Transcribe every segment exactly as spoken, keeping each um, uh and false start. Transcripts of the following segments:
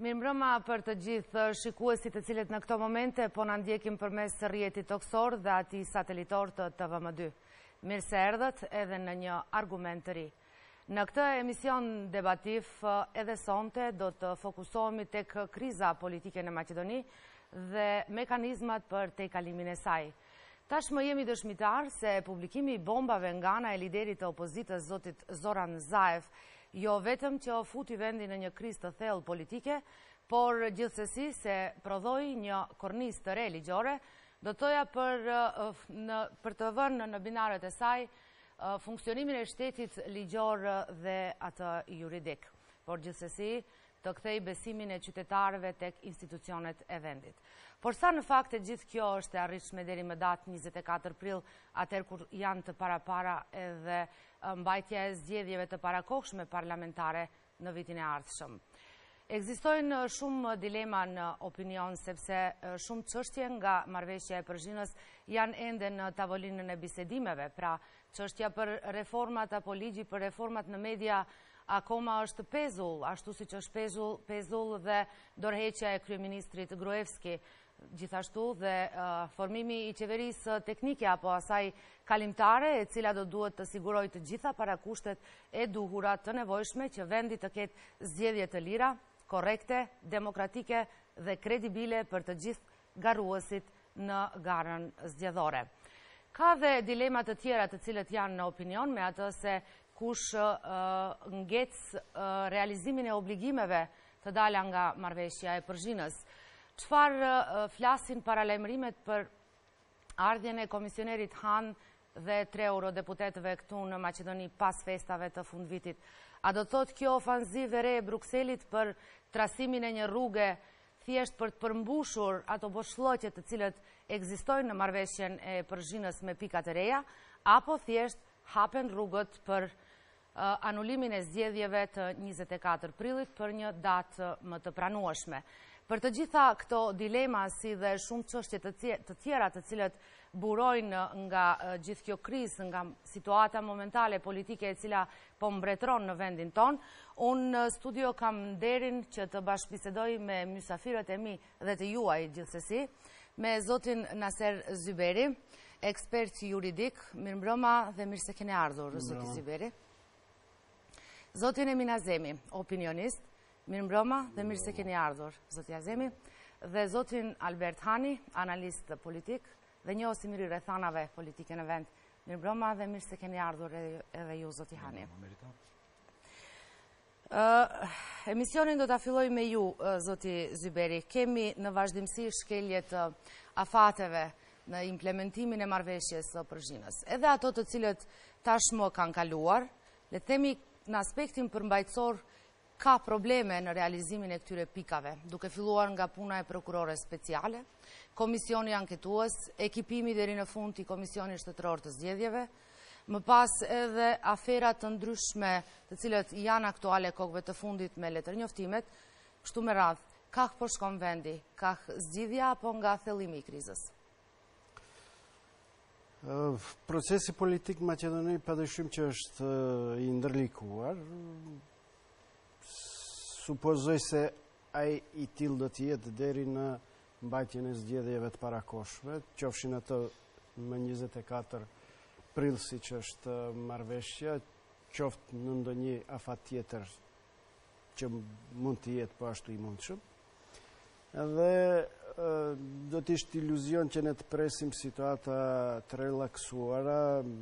Mirëmbrëma për të gjithë shikuesit të cilët në këto momente po na ndjekin përmes rrjetit toksor dhe atij satelitor të T V M dy. Mirë se erdhët edhe në një argument të ri. Në këtë emision debativ edhe sonte do të fokusohemi tek kriza politike në Maqedoni dhe mekanizmat për tejkalimin e saj. Tashmë jemi dëshmitar se publikimi i bombave nga ana e liderit të opozitës zotit Zoran Zaev jo vetëm që o futi vendin në një krizë të thellë politike, por gjithsesi se prodhoi një kornizë të re ligjore, do toja për, në, për të vënë në binaret e saj funksionimin e shtetit ligjor dhe atë juridik, por gjithsesi të kthej besimin e qytetarëve tek institucionet e vendit. Por sa në fakt e gjithë kjo është e arritshme deri më datë njëzet e katër prill, atëherë kur janë të parapara edhe mbajtja e zgjedhjeve të parakohshme parlamentare në vitin e ardhshëm. Ekzistojnë shumë dilema në opinion, sepse shumë çështje nga marrëveshja e Përzhinës janë ende në tavolinën e bisedimeve, pra çështja për reformat apo ligji për reformat në media akoma është pezull, ashtu siç është pezull, pezull dhe dorëheqja e kryeministrit Gruevski, gjithashtu dhe uh, formimi i qeverisë teknike apo asaj kalimtare, e cila do duhet të sigurojë të gjitha parakushtet e duhura të nevojshme që vendi të ketë zgjedhje të lira, korrekte, demokratike dhe kredibile për të gjithë garruesit në garën zgjedhore. Ka dhe dilema të tjera të cilët janë në opinion, me atë se kush uh, ngec uh, realizimin e obligimeve të dala nga marrëveshja e Përzhinës. Çfarë uh, flasin paralajmërimet për ardhjen e komisionerit Han dhe tre eurodeputetëve këtu në Maqedoni pas festave të fundvitit? A do thot kjo ofanzivë e re e Brukselit për trasimin e një rruge thjesht për të përmbushur ato boshllëqe të cilët ekzistojnë në marrëveshjen e Përzhinës me pikat e reja, apo thjesht hapen rrugët për uh, anulimin e zgjedhjeve të njëzet e katër prillit për një datë më të pranueshme? Për të gjitha këto dilema, si dhe shumë çështje të tjera të cilët burojnë nga gjithë kjo krizë, nga situata momentale politike e cila po mbretëron në vendin ton, unë në studio kam nderin që të bashkëbisedoj me mysafirët e mi dhe të juaj gjithsesi, me zotin Naser Zyberi, ekspert juridik. Mirëmbrëma dhe mirë se keni ardhur, zoti Zyberi. Zotin Emin Azemi, opinionist. Mirëmbrëma dhe mirë se keni ardhur, zoti Azemi, dhe zotin Albert Hani, analist politik dhe njohës i mirë i rrethanave politike në vend. Mirëmbrëma dhe mirë se keni ardhur edhe ju, zoti Hani. Uh, emisionin do ta filloj me ju, uh, zoti Zyberi. Kemi në vazhdimsi shkeljet uh, afateve në implementimin e marrëveshjes së Përzhinës. Edhe ato të cilët tashmë kanë kaluar, le të themi në aspektin përmbajtësor ka probleme në realizimin e këtyre pikave, duke filluar nga puna e prokurore speciale, komisioni anketues, ekipimi deri në fund i komisioni shtetëror të zgjedhjeve, më pas edhe aferat të ndryshme të cilët janë aktuale kohëve të fundit me letërnjoftimet, kështu me radhë, kah po shkon vendi, kah zgjidhja apo nga thellimi i krizës? Uh, procesi politik Maqedoni padyshim që është uh, i ndërlikuar. Supozoj se ai i tillë do të jetë deri në mbajtjen e zgjedhjeve të parakohshme, qofshin ato më njëzet e katër prill siç është marrëveshja, qoftë në ndonjë afat tjetër që mund të jetë po ashtu i mundshëm. Edhe do të ishte iluzion që ne të presim situata të relaksuara,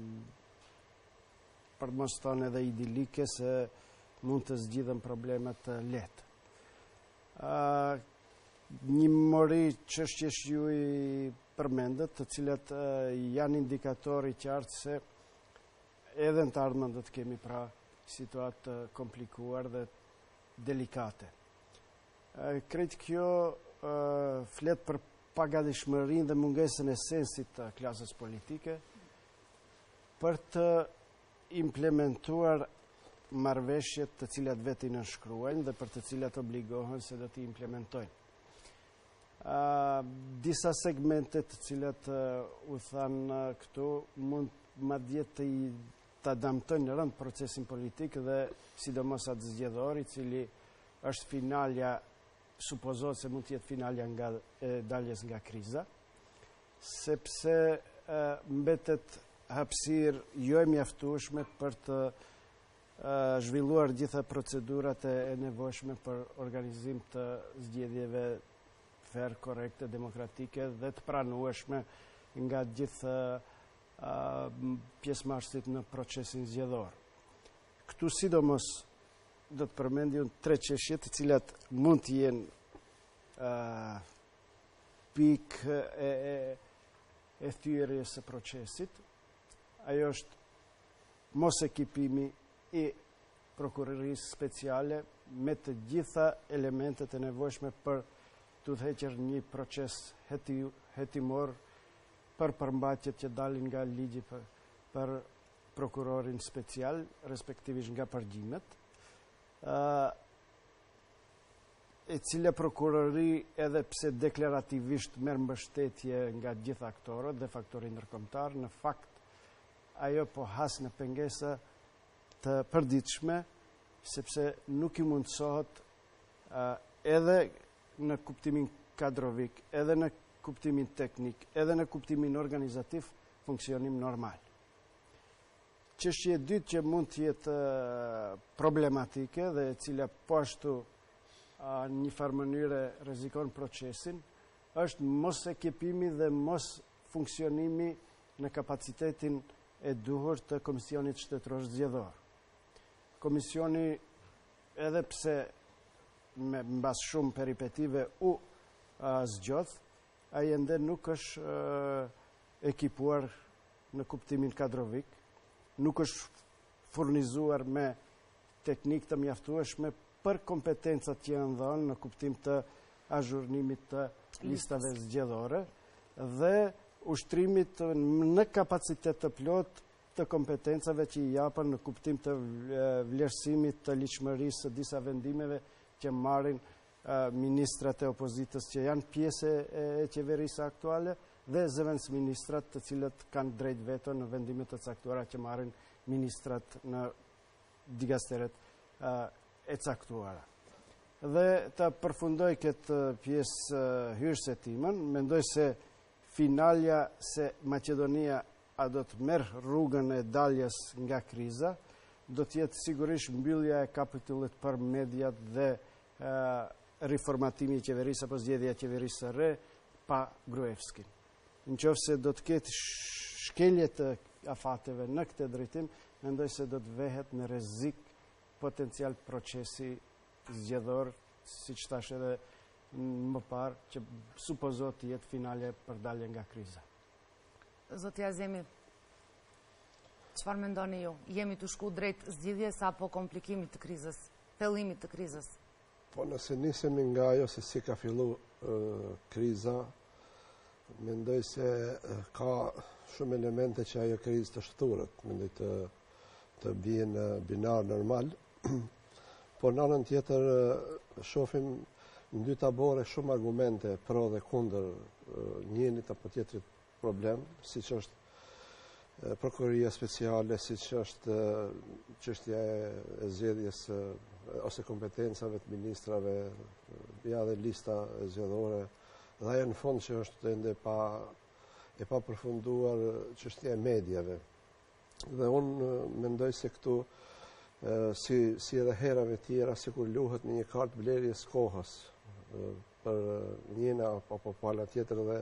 për mos thënë edhe idilike, se mund të zgjidhen problemet të lehtë. Uh, një mori çështjesh ju i përmendët, të cilat uh, janë indikatori qartë se edhe në të ardhmen do të kemi pra situatë komplikuar dhe delikate. Uh, Kretë kjo uh, flet për pagadishmërinë dhe mungesën e sensit të klasës politike për të implementuar marrëveshjet të cilat vetë i nënshkruajnë dhe për të cilat obligohen se do t'i implementojnë. Uh, disa segmente të cilat uh, u thanë uh, këtu mund madje të i të damtojnë në rënd procesin politik dhe sidomos atë zgjedhor, i cili është finalja supozohet se mund të jetë finalja nga e daljes nga kriza, sepse e, mbetet hapësirë jo e mjaftueshme për të e, zhvilluar gjitha procedurat e nevojshme për organizim të zgjedhjeve fair, korrekte, demokratike dhe të pranueshme nga gjithë pjesëmarrësit në procesin zgjedhor. Këtu sidomos do të përmendin tre çështje të cilat mund të jenë uh, pikë e, e, e thyrjes së procesit. Ajo është mos ekipimi i prokurorisë speciale me të gjitha elementet e nevojshme për të udhëhequr një proces heti, hetimor për përmbajtjet që dalin nga ligji për, për prokurorin special, respektivisht nga përgjimet, e cila prokurori edhe pse deklarativisht merr mbështetje nga gjitha aktorët dhe faktorë ndërkombëtar, në fakt ajo po has në pengesa të përditshme, sepse nuk i mundsohet edhe në kuptimin kadrovik, edhe në kuptimin teknik, edhe në kuptimin organizativ, funksionim normal. Çështja e dytë që mund të jetë problematike dhe e cila po ashtu në një farë mënyre rrezikon procesin, është mos ekipimi dhe mos funksionimi në kapacitetin e duhur të Komisionit Shtetëror Zgjedhor. Komisioni, edhe pse me mbas shumë peripetive u zgjodh, ai ende nuk është uh, ekipuar në kuptimin kadrovik, nuk është furnizuar me teknikë të mjaftueshme për kompetencat që janë dhënë në kuptim të azhurnimit të listave zgjedhore dhe ushtrimit në kapacitet të plot të kompetencave që i japën në kuptim të vlerësimit të ligjshmërisë së disa vendimeve që marrin ministrat e opozitës që janë pjesë e qeverisë aktuale dhe zëvendës ministrat të cilët kanë drejt veto në vendimet të caktuara që marrin ministrat në dikasteret e caktuara. Dhe të përfundoj këtë pjesë hyrëse timën, mendoj se finalja se Maqedonia a do të merr rrugën e daljes nga kriza, do të jetë sigurisht mbyllja e kapitullit për mediat dhe riformatimi i qeverisë apo zgjedhja e qeverisë së re pa Gruevskin. Nëse do të ketë shkelje të afateve në këtë drejtim, mendoj se do të vehet në rrezik potencial procesi zgjedhor, siç thash edhe më parë, që supozohet të jetë finale për dalje nga kriza. Zoti Azemi, çfarë mendoni ju? Jemi të shku drejt zgjidhjes apo komplikimit të krizës, thellimit të krizës? Po nëse nisemi nga ajo se si ka fillu uh, kriza, mendoj se uh, ka shumë elemente që ajo krizë të shturët, mendoj të, të bien uh, binar normal, por në anën tjetër uh, shofim në dy tabore shumë argumente pro dhe kundër uh, njënit apo tjetrit problem, si që është uh, prokuroria speciale, si që është uh, çështja e zgjedhjes uh, ose kompetencave të ministrave, ja dhe lista zgjedhore, dhe ajo në fond që është ende pa, e pa përfunduar çështja e mediave. Dhe unë mendoj se këtu, si, si edhe herave tjera, sikur luhet në një kartë blerjes kohës për njëna apo pala tjetër dhe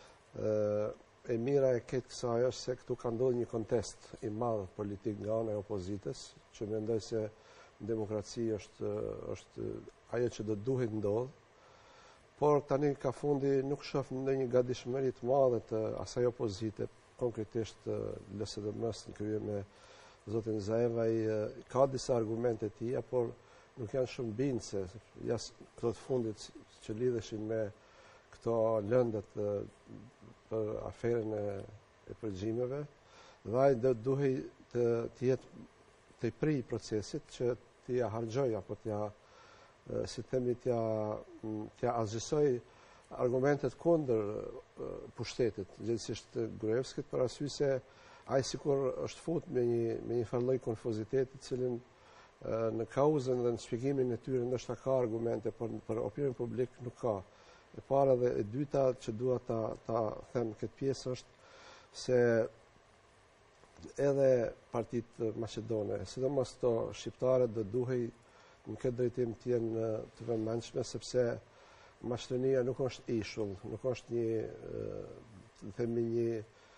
e mira e këtë kësaj është se këtu ka ndodhur një kontest i madh politik nga ana e opozitës, që mendoj se demokraci është, është ajo që do duhet ndodh, por tani ka fundi nuk shoh ndonjë gatishmëri të madhe të asaj opozite, konkretisht L S D M-s në krye me zotin Zaevaj, ka disa argumente të tija, por nuk janë shumë bindëse, jas këto të fundit që lidheshin me këto lëndet për aferën e, e përgjimeve, dhe ai do duhet të, të jetë të i pri procesit që t'ja hargjoj apo t'ja, si themi, t'ja, t'ja azgjësoj argumentet kundër pushtetit, gjithësisht Gruevskit, për arsye se ai sikur është fut me një me një farë lloj konfuziteti, i cilin Në kauzën dhe në shpjegimin e tyre ndoshta ka argumente, por për opinion publik nuk ka. E para dhe e dyta që dua ta ta them këtë pjesë është se edhe partitë maqedone, sidomos to shqiptare, do duhej në këtë drejtim të jenë të vëmendshme, sepse Maqedonia nuk është ishull, nuk është një, të themi një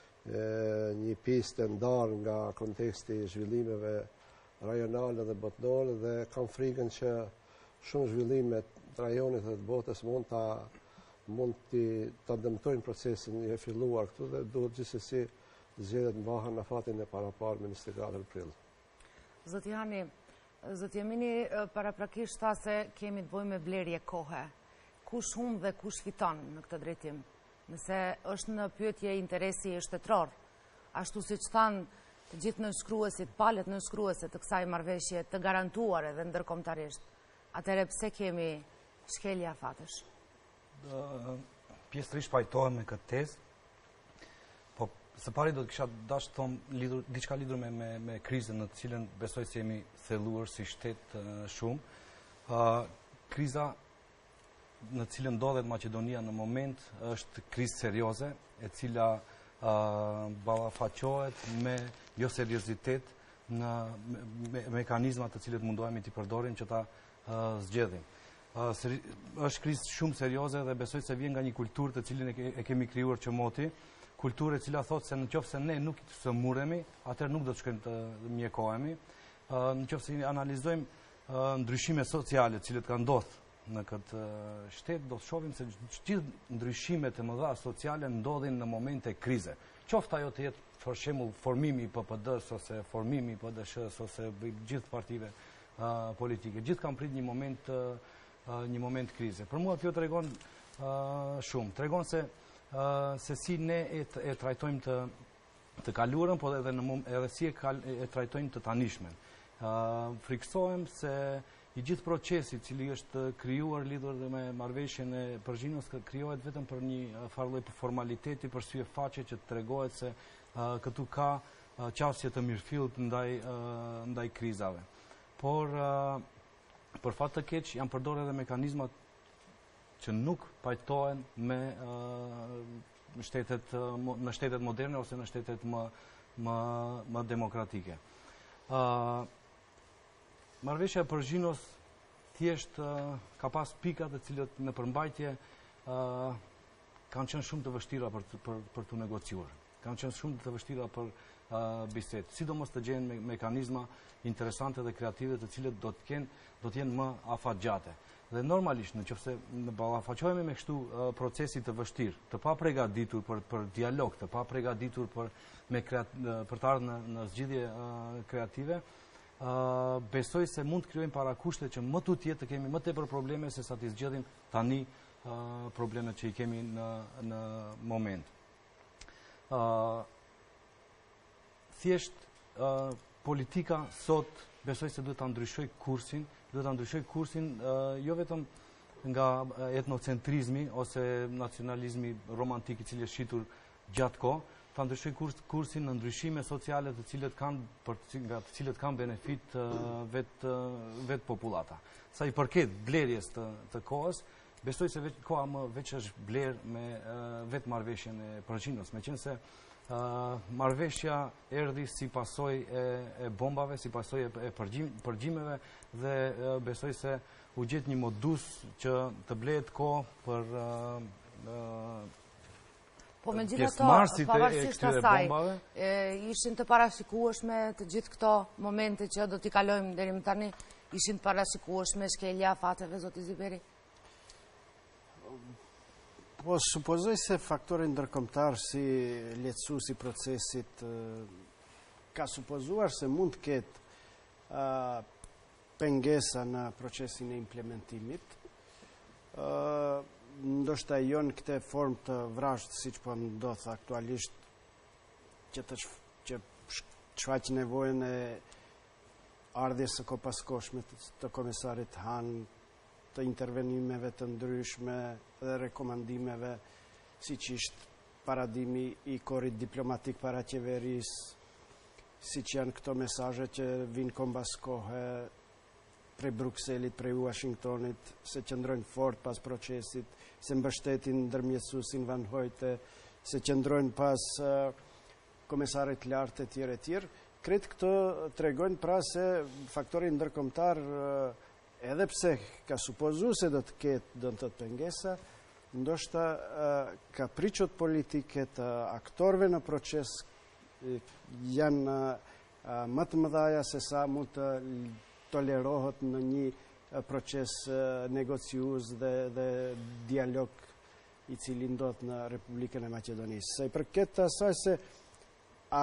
një pjesë e ndarë nga konteksti i zhvillimeve rajonale dhe botërore, dhe kam frikën që shumë zhvillime të rajonit dhe të botës mund ta mund të ta dëmtojnë procesin e filluar këtu, dhe duhet gjithsesi zgjedhjet mbahen në fatin e paraparë me njëzet e katër prill. Zoti Hani, zoti Emini paraprakisht tha se kemi të bëjmë me blerje kohe. Kush humb dhe kush fiton në këtë drejtim? Nëse është në pyetje interesi shtetror, ashtu siç thanë të gjithë nënshkruesit, palët nënshkruese të kësaj marrëveshje të garantuar edhe ndërkombëtarisht, atëherë pse kemi shkelje afatësh? Pjesërisht pajtohem me këtë tezë, po së pari do të kisha dashur të them lidhur diçka lidhur me me, me krizën në të cilën besoj se jemi thelluar si shtet uh, shumë. Uh, kriza në cilën ndodhet Maqedonia në moment është krizë serioze, e cila uh, ballafaqohet me jo seriozitet në me, me, mekanizmat të cilët mundohemi t'i përdorim që ta uh, zgjedhim. Uh, seri, është krizë shumë serioze dhe besoj se vjen nga një kulturë të cilën e, ke, e kemi krijuar që moti, kulturë e cila thotë se nëse ne nuk të muremi, atëherë nuk do të shkojmë të mjekohemi. Uh, nëse analizojmë uh, ndryshimet sociale të cilët kanë ndodhur në këtë shtet, do të shohim se gjithë ndryshimet e mëdha sociale ndodhin në momente krize. Qoftë ajo të jetë për shembull formimi i P P D-s ose formimi i P D Sh-s ose gjithë partive uh, politike. Gjithë kanë prit një moment uh, një moment krize. Për mua kjo tregon uh, shumë. Tregon se uh, se si ne e, e trajtojmë të të kaluarën, por edhe në edhe si e, kal, e trajtojmë të tanishmen. Uh, friksohem se i gjithë procesi i cili është krijuar lidhur me marrëveshjen e Përgjinës krijohet vetëm për një farë lloj formaliteti, për sy e faqe që tregohet se uh, këtu ka uh, qasje të mirëfillt ndaj uh, ndaj krizave. Por uh, për fat të keq janë përdorur edhe mekanizmat që nuk pajtohen me uh, shtetet uh, në shtetet moderne ose në shtetet më më, më demokratike. Uh, Marrëveshja e Përgjinos thjesht uh, ka pas pika të cilët në përmbajtje uh, kanë qenë shumë të vështira për të, për, për të negociuar. Kanë qenë shumë të vështira për uh, bisedë. Sidomos të gjejnë me, mekanizma interesante dhe kreative të cilët do të kenë do të jenë më afatgjate. Dhe normalisht nëse ne ballafaqohemi me kështu uh, procesi të vështirë, të pa përgatitur për për dialog, të pa përgatitur për me kreat, uh, për të ardhur në, në zgjidhje uh, kreative, Uh, besoj se mund të krijojmë parakushte që më tutje të kemi më tepër probleme se sa të zgjedhim tani uh, problemet që i kemi në, në moment. Uh, thjesht uh, politika sot besoj se duhet ta ndryshoj kursin, duhet ta ndryshoj kursin uh, jo vetëm nga etnocentrizmi ose nacionalizmi romantik i cili është shitur gjatë kohë, ta ndryshoj kurs, kursin në ndryshime sociale të cilët kanë për nga të cilët kanë benefit uh, vet uh, vet popullata. Sa i përket blerjes të, të kohës, besoj se veç, koha më veç është bler me uh, vet marrëveshjen e Përgjinës, meqense uh, marrëveshja erdhi si pasojë e, e bombave, si pasojë e, e përgjim, përgjimeve dhe uh, besoj se u gjet një modus që të blehet kohë për uh, uh, Po me gjitha to, pavarësisht asaj, e, ishin të parashikueshme të gjithë këto momente që do t'i kalojmë deri më tani, ishin të parashikueshme shkelja afateve, zoti Ziberi? Po, supozoj se faktori ndërkombëtar si lehtësuesi i procesit ka supozuar se mund të ketë uh, pengesa në procesin e implementimit. Uh, ndoshta jo në këtë formë të vrasht siç po ndodh aktualisht që të që shfaq nevojën e ardhjes së kopaskoshme të komisarit Han, të intervenimeve të ndryshme dhe rekomandimeve siç ishte paradimi i korrit diplomatik para qeverisë, siç janë këto mesazhe që vinë kombas kohe prej Brukselit, prej Washingtonit, se qëndrojnë fort pas procesit, se mbështetin ndërmjetësuesin Van Hojte, se qëndrojnë pas komisarit lartë e tjere tjere. Kretë këto tregojnë pra se faktori ndërkombëtar, edhe pse ka supozu se do të ketë do të pengesa, ndoshta kapriqot politike të aktorëve në proces janë më të mëdhaja se sa mund të tolerohet në një proces negociues dhe, dhe dialog i cili ndodh në Republikën e Maqedonisë. Sa i përket asaj se a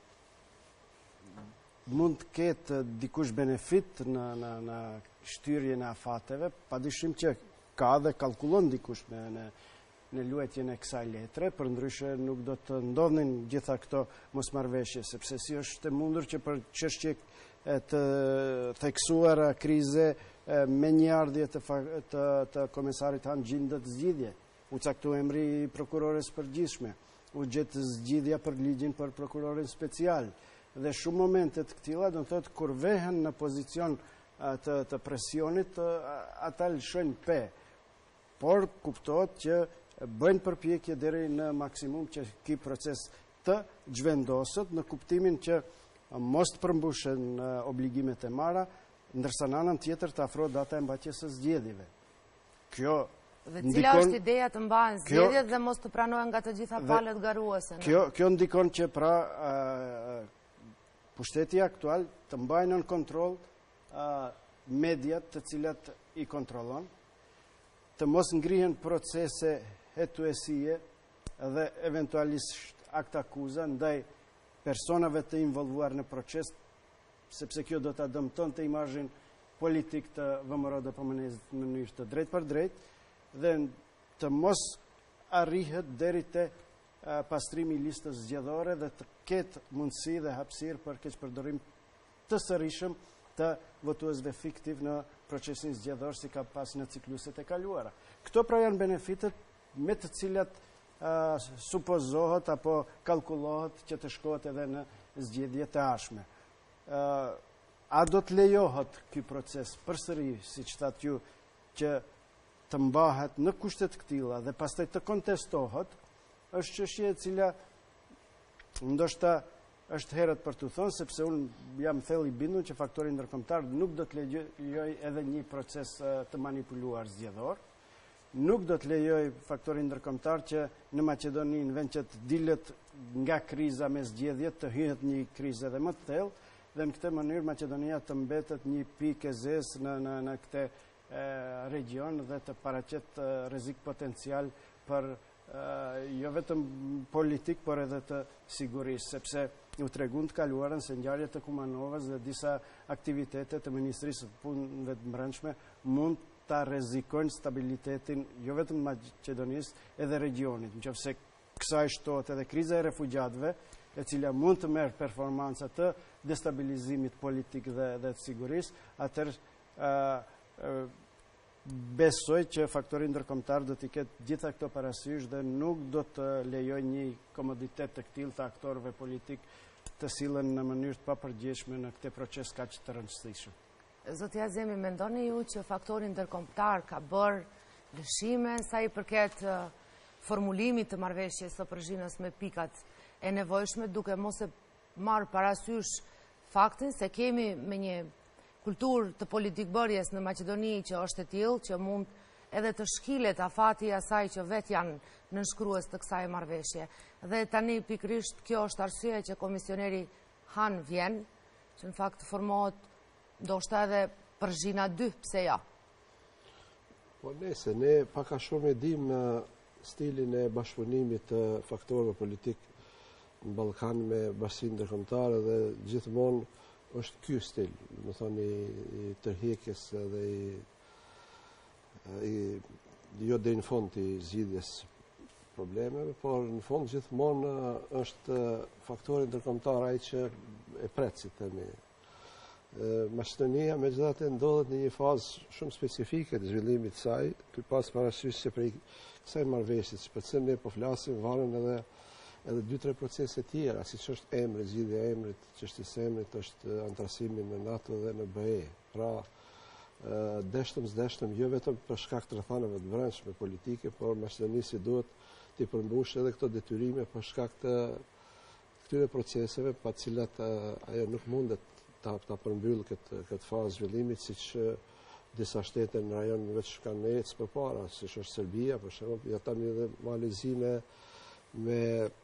mund të ketë dikush benefit në, në, në shtyrjen e afateve, padyshim që ka dhe kalkulon dikush në, në, në luajtjen e kësaj letre, për ndryshe nuk do të ndodhin gjitha këto mosmarrveshje, sepse si është e mundur që për çështje të theksuara krize me një ardhje të, të, të komisarit Han gjindet zgjidhje. U caktu emri i prokurores përgjithshme, u gjetë zgjidhja për ligjin për prokurorin special. Dhe shumë momentet këtilla, do të thotë, kur vehen në pozicion të, të presionit, ata lëshojnë pe. Por kuptohet që bëjnë përpjekje deri në maksimum që ky proces të zhvendoset, në kuptimin që mos të përmbushen obligimet e marra, ndërsa në anën tjetër të afrohet data e mbajtjes së zgjedhjeve. Kjo Dhe cila ndikon, është ideja të mbahen zgjedhjet dhe mos të pranohen nga të gjitha palët garuese? Kjo, kjo ndikon që pra uh, pushteti aktual të mbajnë në kontroll uh, mediat të cilat i kontrollon, të mos ngrihen procese hetuesie dhe eventualisht akt akuza ndaj personave të involvuar në proces, sepse kjo do të dëmton të imazhin politik të V M R O D P M N-s në mënyrë të drejt për drejt, dhe të mos arrihet deri te pastrimi i listës zgjedhore dhe të ketë mundësi dhe hapësirë për keqpërdorim të sërishëm të votuesve fiktiv në procesin zgjedhor si ka pas në cikluset e kaluara. Këto pra janë benefitet me të cilat uh, supozohet apo kalkulohet që të shkohet edhe në zgjedhje të ardhshme. Uh, a do të lejohet ky proces përsëri, siç thatë ju, që të mbahet në kushtet këtilla dhe pastaj të kontestohet, është çështje e cila ndoshta është herët për të thonë, sepse unë jam thellë i bindur që faktori ndërkombëtar nuk do të lejoj edhe një proces të manipuluar zgjedhor, nuk do të lejoj faktori ndërkombëtar që në Maqedoni, në vend që të dilet nga kriza me zgjedhjet, të hyhet një krizë edhe më të thellë, dhe në këtë mënyrë Maqedonia të mbetet një pikë e zezë në, në, në këtë region dhe të paraqet rrezik potencial për jo vetëm politik, por edhe të sigurisë, sepse u tregun të kaluarën se ngjarjet e Kumanovës dhe disa aktivitete të Ministrisë së Punëve të Brendshme mund ta rrezikojnë stabilitetin jo vetëm të Maqedonisë, edhe regionit. Nëse kësaj shtohet edhe kriza e refugjatëve, e cila mund të merr performanca të destabilizimit politik dhe, dhe të sigurisë, atëherë besoj që faktori ndërkombëtar do t'i ketë gjitha këto parasysh dhe nuk do të lejoj një komoditet të këtill të aktorëve politik të sillen në mënyrë të papërgjegjshme në këtë proces kaq të rëndësishëm. Zoti Azemi, mendoni ju që faktori ndërkombëtar ka bërë lëshime sa i përket formulimit të marrëveshjes së Prizhinës me pikat e nevojshme, duke mos e marrë parasysh faktin se kemi me një kulturë të politikbërjes në Maqedoni që është e tillë që mund edhe të shkilet afati asaj që vetë janë nënshkrues të kësaj marrëveshje. Dhe tani pikrisht kjo është arsyeja që komisioneri Han vjen, që në fakt formohet ndoshta edhe Prizhina dy, pse ja? Po nëse ne pak a shumë e dim stilin e bashkëpunimit të faktorëve politik në Ballkan me bashkinë ndërkombëtare dhe gjithmonë është ky stil, më thonë i tërheqjes dhe i, i jo deri në fund i zgjidhjes problemeve, por në fund gjithmonë është faktori ndërkombëtar ai që e pret, si themi. Maqedonia megjithatë ndodhet në një fazë shumë specifike të zhvillimit të saj, ky pas parasysh se prej kësaj marrëveshje që për cilën ne po flasim varen edhe edhe dy tre procese tjera, siç është emri, zgjidhja e emrit, çështja e emrit është antarësimi në NATO dhe në B E. Pra, deshtëm s'deshtëm, jo vetëm për shkak të rrethanave të brendshme politike, por Maqedonisi duhet të përmbushë edhe këto detyrime për shkak të këtyre proceseve, pa cilat ajo nuk mundet ta, ta përmbyllë këtë, këtë fazë zhvillimit, siç disa shtete në rajon veç kanë ecë përpara, siç është Serbia, për shembull, ja tani edhe Malezi me, me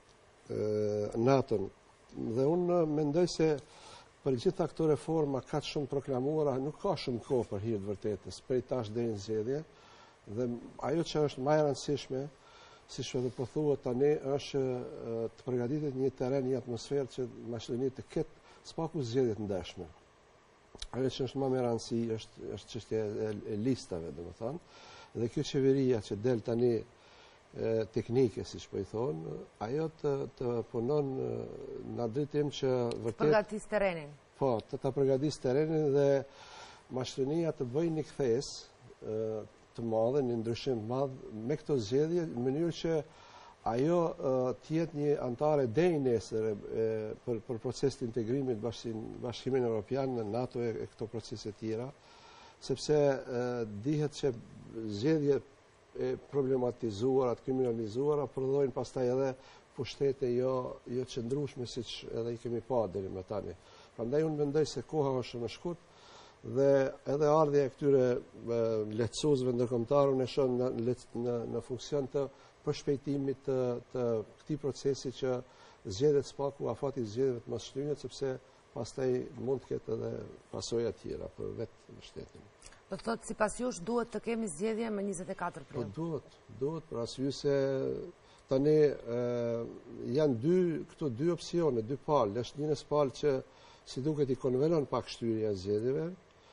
NATO-n. Dhe unë mendoj se për gjitha këto reforma ka shumë proklamuara, nuk ka shumë kohë për hir të vërtetës, prej tash deri në zgjedhje, dhe ajo që është më e rëndësishme, siç edhe po thuhet tani, është të përgatitet një terren, një atmosferë që Maqedonia të ketë s'paku zgjedhje të ndershme. Ajo që është më me rëndësi është është çështja e, e listave, domethënë, dhe kjo qeveria që del tani e, teknike, siç po i thonë, ajo të, të punon në drejtim që vërtet përgatis terrenin. Po, të ta përgatis terrenin dhe Maqedonia të bëjë një kthesë të madhe, një ndryshim të madh me këto zgjedhje, në mënyrë që ajo të jetë një antare deri nesër për, për proces të integrimit Bashkimin Evropian në NATO e, e këto procese tjera, sepse e, dihet që zgjedhje e problematizuara, të kriminalizuara, prodhojnë pastaj edhe pushtete jo, jo qëndrueshme, siç edhe i kemi pa deri më tani. Prandaj unë mendoj se koha është shumë e shkurtë dhe edhe ardhja e këtyre lehtësuesve ndërkombëtar unë e shoh në, në, në funksion të përshpejtimit të, të këtij procesi që zgjedhjet s'paku afati zgjedhjeve të moshtynjët, sepse pastaj mund të ketë edhe pasoja tjera për vetë shtetin. Do të thotë sipas jush duhet të kemi zgjedhje më njëzet e katër prill. Po duhet, duhet për arsye se tani e, janë dy këto dy opsione, dy palë, është një palë që si duket i konvenon pak shtyrja e zgjedhjeve.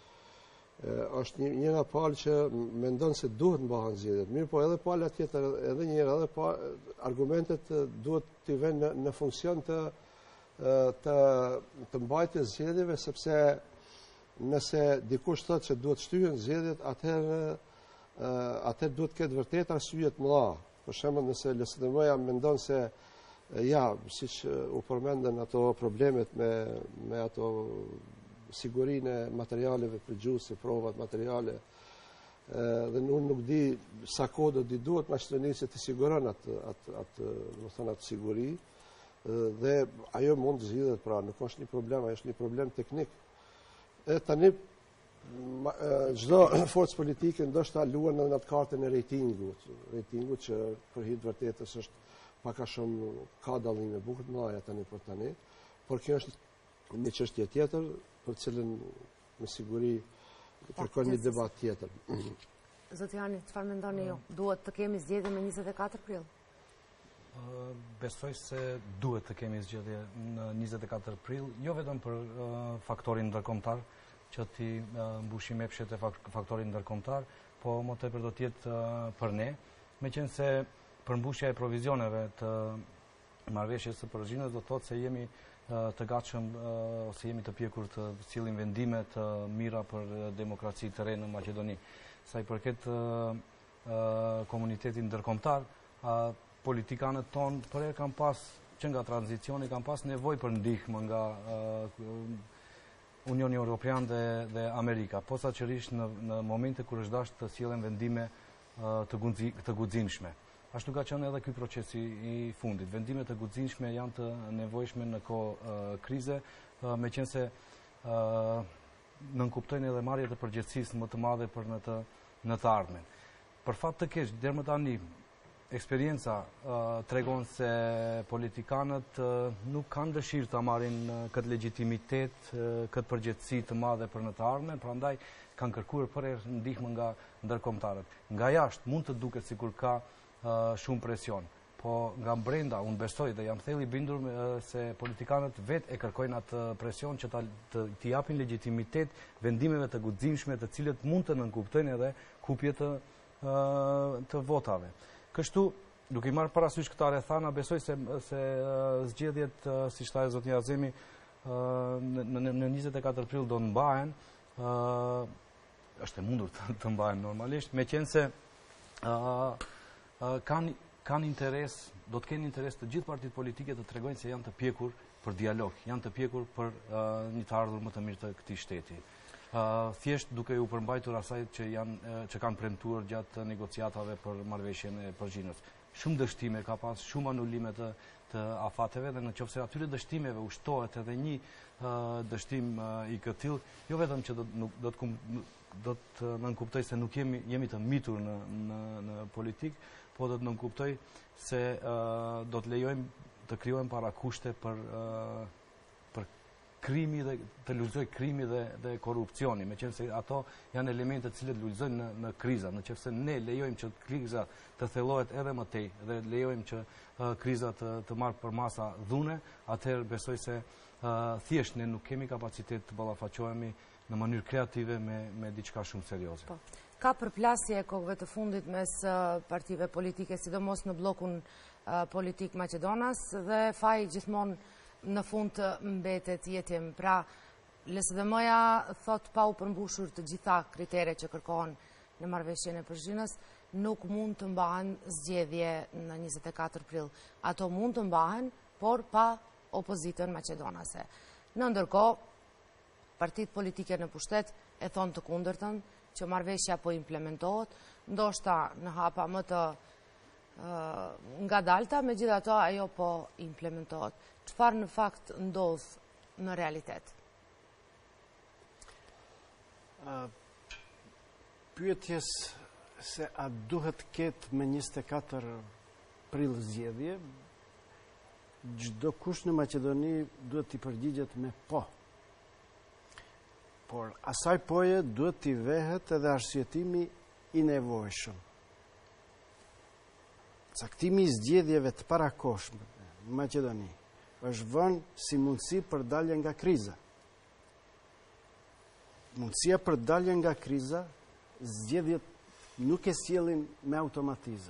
Është një njëra palë që mendon se duhet mbahen zgjedhjet. Mirë, po edhe pala tjetër, edhe njëra, edhe pa, argumentet duhet të vënë në, në funksion të të, të mbajtjes zgjedhjeve, sepse nëse dikush thotë që duhet shtyhen zgjedhjet, atëherë atëherë duhet të ketë vërtet arsye të mëdha. Për shembull, nëse L S D M-ja mendon se ja, siç u përmendën ato problemet me me ato sigurinë e materialeve për gjusë, provat materiale, e, dhe unë nuk di sa kohë do t'i duhet Maqedonisë të siguron atë, atë, atë, më thënë, atë siguri, e, dhe ajo mund të zgjidhet, pra nuk është një problem, ajo është një problem teknik. E tani çdo forcë politike ndoshta luan në atë kartën e rejtingut, rejtingut që për hir të vërtetës është paka shumë, ka dallime bukur të mëdha tani për tani, por kjo është një çështje tjetër për cilën me siguri kërkon një debat tjetër. Zoti Hani, çfarë mendoni ju? Duhet të kemi zgjedhje me njëzet e katër prill? Uh, besoj se duhet të kemi zgjedhje në njëzet e katër prill, jo vetëm për uh, faktorin ndërkombëtar, që ti uh, mbushim epshet e faktorin ndërkombëtar, po më tepër do të jetë uh, për ne, meqense përmbushja e provizioneve të marrëveshjes së përgjithshme do të thotë se jemi të gatshëm ose jemi të pjekur të sillim vendime të mira për demokraci të re në Maqedoni. Sa i përket komunitetit ndërkombëtar, politikanët tonë për herë kanë pas, që nga tranzicioni, kanë pas nevojë për ndihmë nga Unioni Evropian dhe, dhe Amerika, posaçërisht në, në momente kur është dashur të sillen vendime të, guxi, të guximshme. Ashtu ka qenë edhe ky procesi i fundit. Vendimet të guximshme janë të nevojshme në kohë uh, krize, uh, meqense uh, nënkuptojnë edhe marrje të përgjegjësisë më të madhe për në të, në të ardhmen. Për fat të keq, deri më tani eksperienca uh, tregon se politikanët uh, nuk kanë dëshirë ta marrin uh, këtë legjitimitet, uh, këtë përgjegjësi të madhe për në të ardhmen, prandaj kanë kërkuar për ndihmë nga ndërkombëtarët. Nga jashtë mund të duket sikur ka Uh, shumë presion, po nga brenda unë besoj dhe jam thellë i bindur uh, se politikanët vetë e kërkojnë atë presion që ta, të, të japin legjitimitet vendimeve të guximshme, të cilët mund të nënkuptojnë edhe kupje të, uh, të votave. Kështu, duke i marrë parasysh këta rrethana, besoj se, se uh, zgjedhjet, uh, si shtaj zoti Azemi, uh, në, në, në njëzet e katër prill do të mbahen, uh, është e mundur të, të mbahen normalisht, meqense uh, Uh, kanë kan interes, do të kenë interes të gjithë partitë politike të tregojnë se janë të pjekur për dialog, janë të pjekur për uh, një të ardhur më të mirë të këtij shteti. thjesht duke u përmbajtur asaj që, janë, që kanë premtuar gjatë negociatave për marrëveshjen e Pergjinës. Shumë dështime ka pas, shumë anullime të, të afateve dhe në qoftë se atyre dështimeve ushtohet edhe një dështim i këtill, jo vetëm që do, nuk, do të do të nënkuptoj se nuk jemi, jemi të mitur në, në, në politik, po do të nënkuptoj se uh, do të lejojmë të krijojmë parakushte për, uh, për krimi dhe të lulëzoj krimi dhe, dhe korrupsioni, me qenë se ato janë elemente të cilët lulëzojnë në, në kriza, në qoftë se ne lejojmë që kriza të thellohet edhe më tej dhe lejojmë që uh, kriza të, të marrë për masa dhune, atëherë besoj se uh, thjesht ne nuk kemi kapacitet të ballafaqohemi në mënyrë kreative me, me diçka shumë serioze. Po. Ka përplasje e kohëve të fundit mes uh, partive politike, sidomos në blokun uh, politik Maqedonas, dhe faji gjithmonë në fund të mbetet jetëm. Pra, L S D M-ja thot pa u përmbushur të gjitha kritere që kërkohen në marrëveshjen e Pergjinës, nuk mund të mbahen zgjedhje në njëzet e katër prill. Ato mund të mbahen, por pa opozitën maqedonase. Në ndërkohë, partitë politike në pushtet e thonë të kundërtën, që marrëveshja po implementohet, ndoshta në hapa më të uh, ngadalta, megjithatë ajo po implementohet. Çfarë në fakt ndodh në realitet? Uh, pyetjes se a duhet ketë me njëzet e katër prill zgjedhje, çdo kush në Maqedoni duhet t'i përgjigjet me po. Por asaj poje duhet t'i vehet edhe arsyetimi i nevojshëm. Caktimi i zgjedhjeve të parakohshme në Maqedoni është vënë si mundësi për dalje nga kriza. Mundësia për dalje nga kriza, zgjedhjet nuk e sjellin me automatizëm.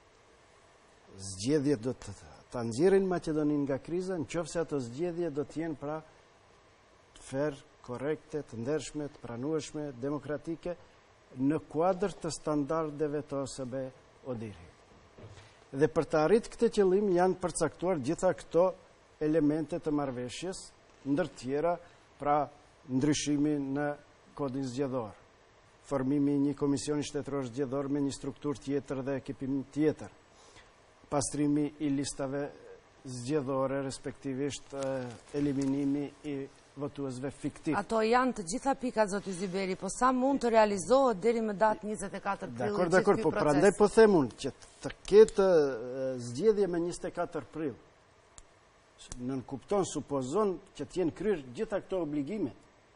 Zgjedhjet do të ta nxjerrin Maqedonin nga kriza, nëse ato zgjedhje do të jenë pra fair, korrekte, të ndershme, të pranueshme, demokratike, në kuadër të standardeve të O S B ODIHR. Dhe për të arritur këtë qëllim janë përcaktuar gjitha këto elemente të marrëveshjes, ndër tjera, pra ndryshimi në kodin zgjedhor, formimi i një komisioni shtetëror zgjedhor me një strukturë tjetër dhe ekipim tjetër, pastrimi i listave zgjedhore, respektivisht eliminimi i votuesve fiktiv. Ato janë të gjitha pikat, zoti Ziberi, po sa mund të realizohet deri më datë njëzet e katër prill? Dakor, dakor, po prandaj po them unë që të ketë zgjedhje me njëzet e katër prill. Nënkupton, supozon që të jenë kryer gjitha këto obligime.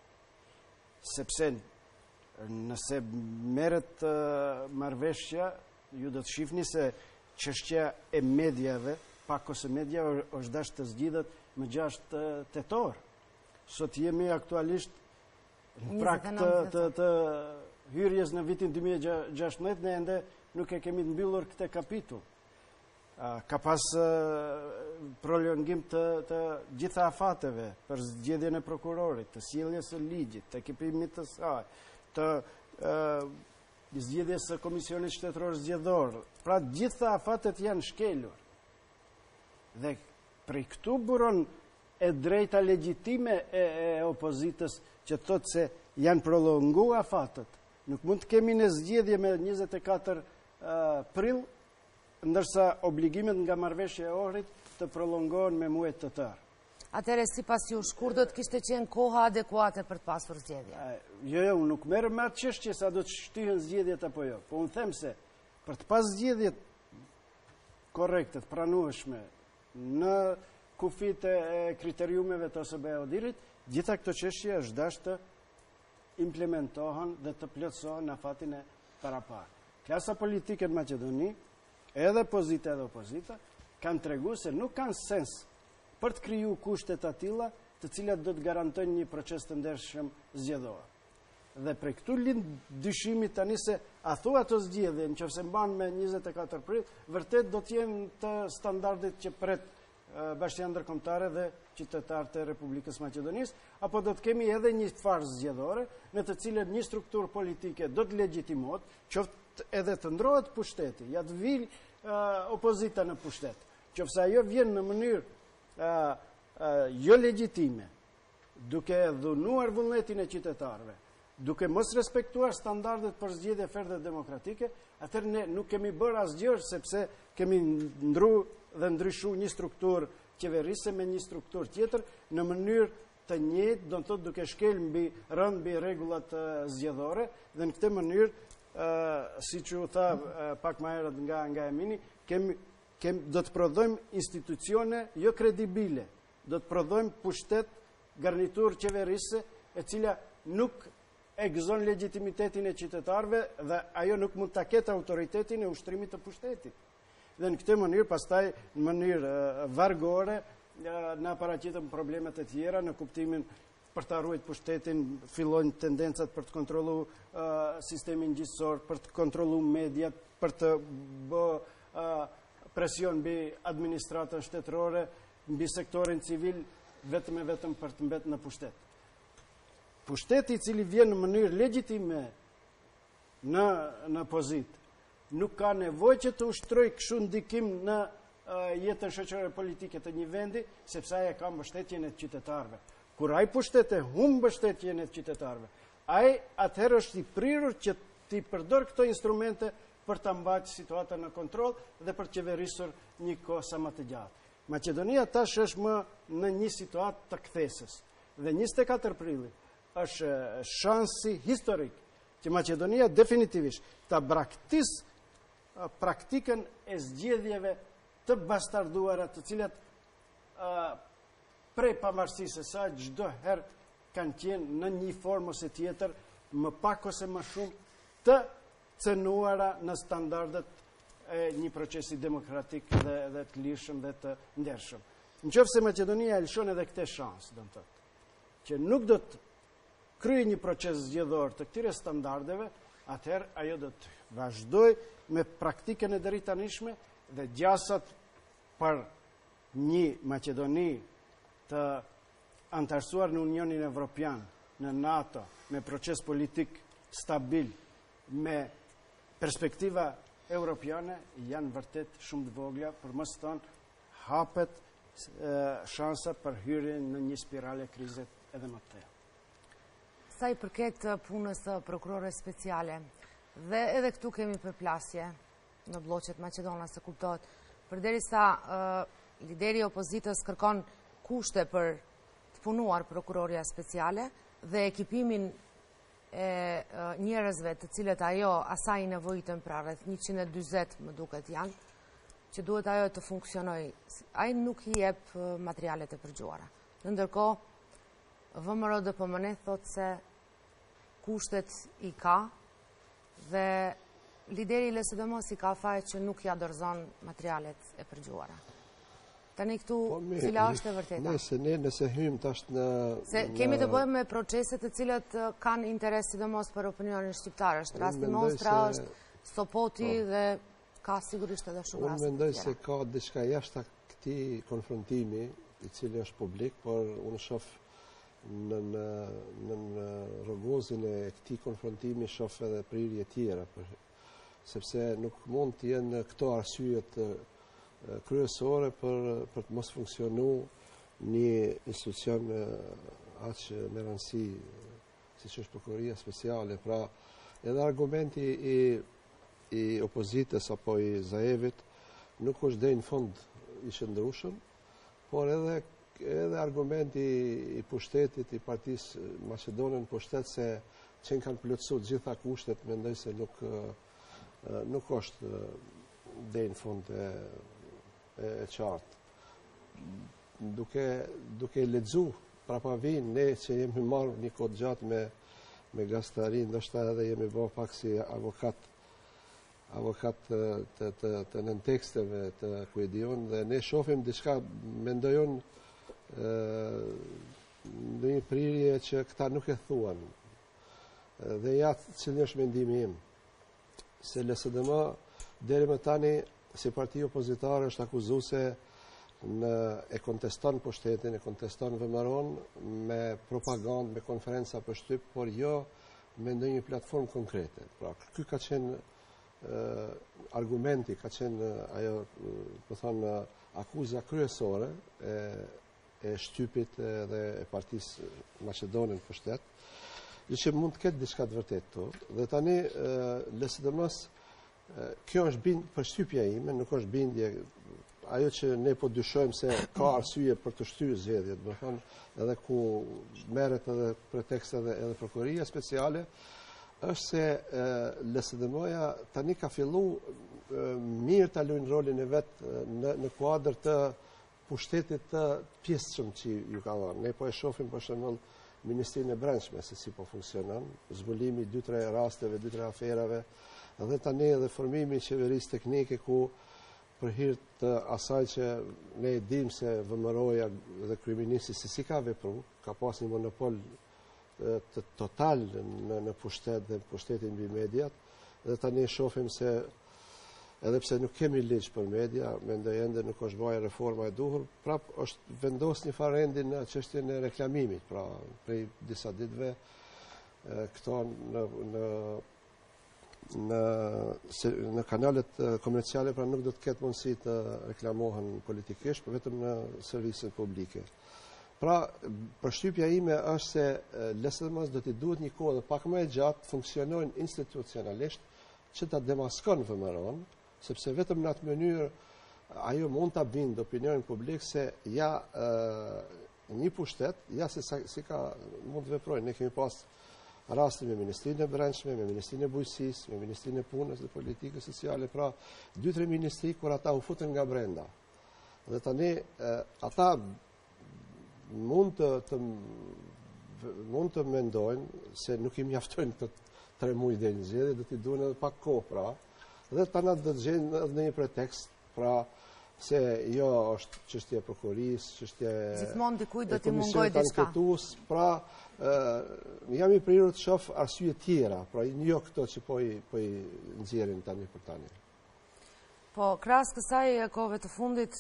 Sepse nëse merret marrëveshja, ju do të shihni se çështja e mediave, pak ose media është dashur të zgjidhet më gjashtë tetor. Sot jemi aktualisht në prag të, të, të hyrjes në vitin dy mijë e gjashtëdhjetë, ne ende nuk e kemi të mbyllur këtë kapitull. Ka pas prolongim të, të gjitha afateve për zgjedhjen e prokurorit, të sjelljes së ligjit, të ekipimit të saj, të uh, zgjedhjes së Komisionit Shtetëror Zgjedhor. Pra gjitha afatet janë shkelur. Dhe prej këtu buron e drejta legjitime e, e opozitës që thotë se janë prolongu afatët. Nuk mund të kemi në zgjedhje me njëzet e katër uh, prill, ndërsa obligimet nga marrëveshja e Ohrit të prolongohen me muaj të tërë. Atëherë, sipas jush, kur do të kishte qenë koha adekuate për të pasur zgjedhje? Jo, jo, unë nuk merrem me atë çështje sa do të shtyhen zgjedhjet apo jo. Po unë them se për të pas zgjedhjet korrekte, të pranueshme në kufit e kriteriumeve të O S B ODIHR-it, gjitha këto çështje është dashur të implementohen dhe të plotësohen në afatin e parapar. Klasa politike në Maqedoni, edhe pozita edhe opozita, kanë treguar se nuk kanë sens për të kriju kushtet atilla të cilat do të garantojnë një proces të ndershëm zgjedhor. Dhe prej këtu lind dyshimi tani se a thua ato zgjedhje nëse mban me njëzet e katër prill, vërtet do të jenë të standardit që pret Bashkia Ndërkombëtare dhe qytetarët e Republikës Maqedonisë, apo do të kemi edhe një farë zgjedhore në të cilën një strukturë politike do të legjitimohet, qoftë edhe të ndrohet pushteti, ja të vil uh, opozita në pushtet, qoftë ajo vjen në mënyrë uh, uh, jo legjitime, duke dhunuar vullnetin e qytetarëve, duke mos respektuar standardet për zgjedhje fair dhe demokratike, atëherë ne nuk kemi bërë asgjë sepse kemi ndru dhe ndryshu një strukturë qeverise me një strukturë tjetër në mënyrë të njëjtë, do të thotë duke shkel mbi rënd mbi rregullat zgjedhore dhe në këtë mënyrë, siç u tha pak më herët nga nga Emini, kemi kem, do të prodhojmë institucione jo kredibile, do të prodhojmë pushtet, garnitur qeverise e cila nuk e gëzon legitimitetin e qytetarëve dhe ajo nuk mund ta ketë autoritetin e ushtrimit të pushtetit. Dhe në këtë mënyrë, pastaj në mënyrë vargore, na paraqiten problemet e tjera në kuptimin për të arruajtur pushtetin, fillojnë tendencat për të kontrolluar uh, sistemin gjithësor, për të kontrolluar mediat, për të bë uh, presion mbi administratën shtetërore, mbi sektorin civil, vetëm e vetëm për të mbetë në pushtet. Pushteti i cili vjen në mënyrë legjitime në në pozitë, nuk ka nevojë që të ushtrojë kështu ndikim në uh, jetën shoqërore politike të një vendi, sepse ai ka mbështetjen e qytetarëve. Kur ai pushtete humb mbështetjen e qytetarëve, ai atëherë është i prirur që të përdor këto instrumente për ta mbajtur situatën në kontroll dhe për të qeverisur një kohë sa më të gjatë. Maqedonia tash është më në një situatë të kthesës dhe njëzet e katër prilli është shansi historik që Maqedonia definitivisht ta braktisë praktikën e zgjedhjeve të bastarduara, të cilat uh, prej pavarësisë sa çdo herë kanë qenë në një formë ose tjetër, më pak ose më shumë të cenuara në standardet e një procesi demokratik dhe, dhe të lirshëm dhe të ndershëm. Nëse Maqedonia e lëshon edhe këtë shans, do të thotë, që nuk do të kryejë një proces zgjedhor të këtyre standardeve, atëherë ajo do të vazhdojë me praktikën e deritanishme dhe gjasat për një Maqedoni të antarësuar në Unionin Evropian, në NATO, me proces politik stabil, me perspektiva europiane, janë vërtet shumë të vogla, për mos thonë hapet e, shansa për hyrje në një spirale krize edhe më të thellë. Sa i përket punës së prokurores speciale, dhe edhe këtu kemi përplasje në bloqet Maqedona, se kuptohet, përderisa uh, lideri i opozitës kërkon kushte për të punuar prokuroria speciale dhe ekipimin e uh, njerëzve të cilët ajo asaj nevojitën, pra rreth njëqind e dyzet më duket janë, që duhet ajo të funksionojë. Ai nuk i jep uh, materialet e përgjuara. Në ndërkohë, V M R O D P M N thotë se kushtet i ka dhe lideri i L S D M-s i ka thënë që nuk ja dorëzon materialet e përgjuara. Tani këtu, po, me, cila është e vërteta? Nëse ne nëse hymë tash në... Se në, kemi të bëjmë me proceset të cilat kanë interes sidomos për opinionin shqiptar. Është rasti Mostra, se, është Sopoti po, dhe ka sigurisht edhe shumë raste. Unë mendoj se ka diçka jashtë këtij konfrontimi, i cili është publik, por unë shoh në në në, në rrogozin e këtij konfrontimi shoh edhe prirje tjera, për, sepse nuk mund të jenë këto arsyet kryesore për për të mos funksionuar një institucion aq me rëndësi siç është prokuroria speciale. Pra, edhe argumenti i i opozitës apo i Zaevit nuk është deri në fund i shëndrueshëm, por edhe edhe argumenti i pushtetit i Partisë Maqedone në pushtet se që kanë plotësuar të gjitha kushtet, mendoj se nuk nuk është deri në fund e, e, e qartë. Duke duke lexu prapa vin ne që jemi marrë një kohë gjatë me me gastari, ndoshta edhe jemi bërë pak si avokat avokat të të të, të nën teksteve të kuedion dhe ne shohim diçka, mendojon në një prirje që këta nuk e thuan. Dhe ja cili është mendimi im, se L S D M deri më tani si parti opozitare është akuzuese në e konteston pushtetin, e konteston V M R-on me propagandë, me konferenca për shtyp, por jo me ndonjë platformë konkrete. Pra, ky ka qenë uh, argumenti, ka qenë uh, ajo, uh, po thonë, uh, akuza kryesore e e shtypit dhe e Partisë Maqedone në pushtet. që mund të ketë diçka të vërtetë këtu. Dhe tani, sidomos, kjo është bind përshtypja ime, nuk është bindje ajo që ne po dyshojmë se ka arsye për të shtyrë zgjedhjet, do të thonë, edhe ku merret edhe pretekst edhe edhe prokuroria speciale, është se L S D M-ja tani ka fillu mirë ta luajnë rolin e vet në në kuadër të pushtetit të pjesëçëm që ju ka dhënë. Ne po e shohim për shembull Ministrinë e Brendshme se si po funksionon, zbulimi dy tre rasteve, dy tre aferave, dhe tani edhe formimi i qeverisë teknike ku për hir të asaj që ne e dim se V M R-ja dhe kryeministri se si ka vepruar, ka pas një monopol të total në, në pushtet dhe pushtetin mbi mediat, dhe tani shohim se edhe pse nuk kemi ligj për media, mendoj ende nuk është bërë reforma e duhur, prap është vendos një farë rendi në çështjen e reklamimit, pra prej disa ditëve këto në, në Në, në kanalet komerciale, pra nuk do të ketë mundësi të reklamohen politikisht, por vetëm në serviset publike. Pra, përshtypja ime është se L S D M-s do t'i duhet një kohë dhe pak më e gjatë funksionojnë institucionalisht që ta demaskon V M R-n, sepse vetëm në atë mënyrë ajo mund ta bindë opinionin publik se ja e, një pushtet, ja se sa, si ka mund të veprojnë. Ne kemi pas rasti me Ministrinë e Brendshme, me Ministrinë e Bujqësisë, me Ministrinë e Punës dhe Politikës Sociale, pra dy tre ministri kur ata u futën nga brenda. Dhe tani e, ata mund të, të mund të mendojnë se nuk i mjaftojnë të tre muaj deri në zgjedhje, do t'i duhen edhe pak kohë, pra. Dhe tani do të gjejnë edhe një pretekst, pra se jo është çështje e prokurisë, çështje gjithmonë dikujt do t'i mungojë diçka. Pra ë jam i prirur të shoh arsye tjera, pra jo këto që po i po i nxjerrin tani për tani. Po krahas kësaj kohëve të fundit,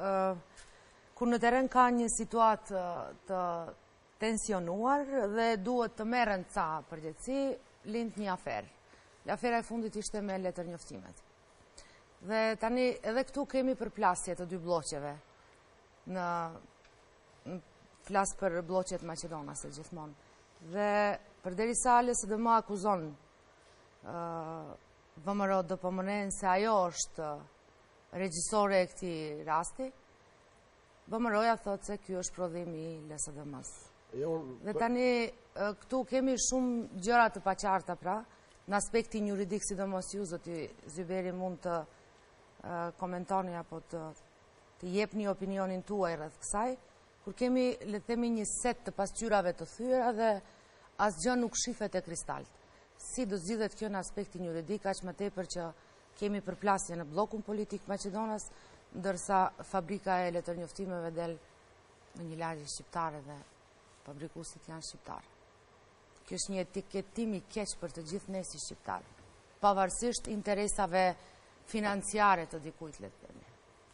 ë kur në terren ka një situatë të tensionuar dhe duhet të merren ca përgjegjësi, lind një aferë. Afera e fundit ishte me letërnjoftimet. Dhe tani edhe këtu kemi përplasje të dy bloqeve. Në, në flas për bloqet maqedonase gjithmonë. Dhe përderisa L S D M akuzon uh, V M R D P M N se ajo është regjisore e këtij rasti, V M R-ja thotë se ky është prodhim i L S D M-s. Dhe tani uh, këtu kemi shumë gjëra të paqarta, pra, në aspektin juridik, sidomos ju, zoti Zyberi, mund të Uh, komentoni apo të, të jep një opinionin tuaj rreth kësaj, kur kemi, le të themi, një set të pasqyrave të thyera dhe asgjë nuk shifet e kristalt. Si do zgjidhet kjo në aspektin juridik, aq më tepër që kemi përplasje në bllokun politik Maqedonas, ndërsa fabrika e letërnjoftimeve del në një lagje shqiptare dhe fabrikuesit janë shqiptarë. Kjo është një etiketim i keq për të gjithë ne si shqiptarë, pavarësisht interesave financiare të dikujt, le të themi.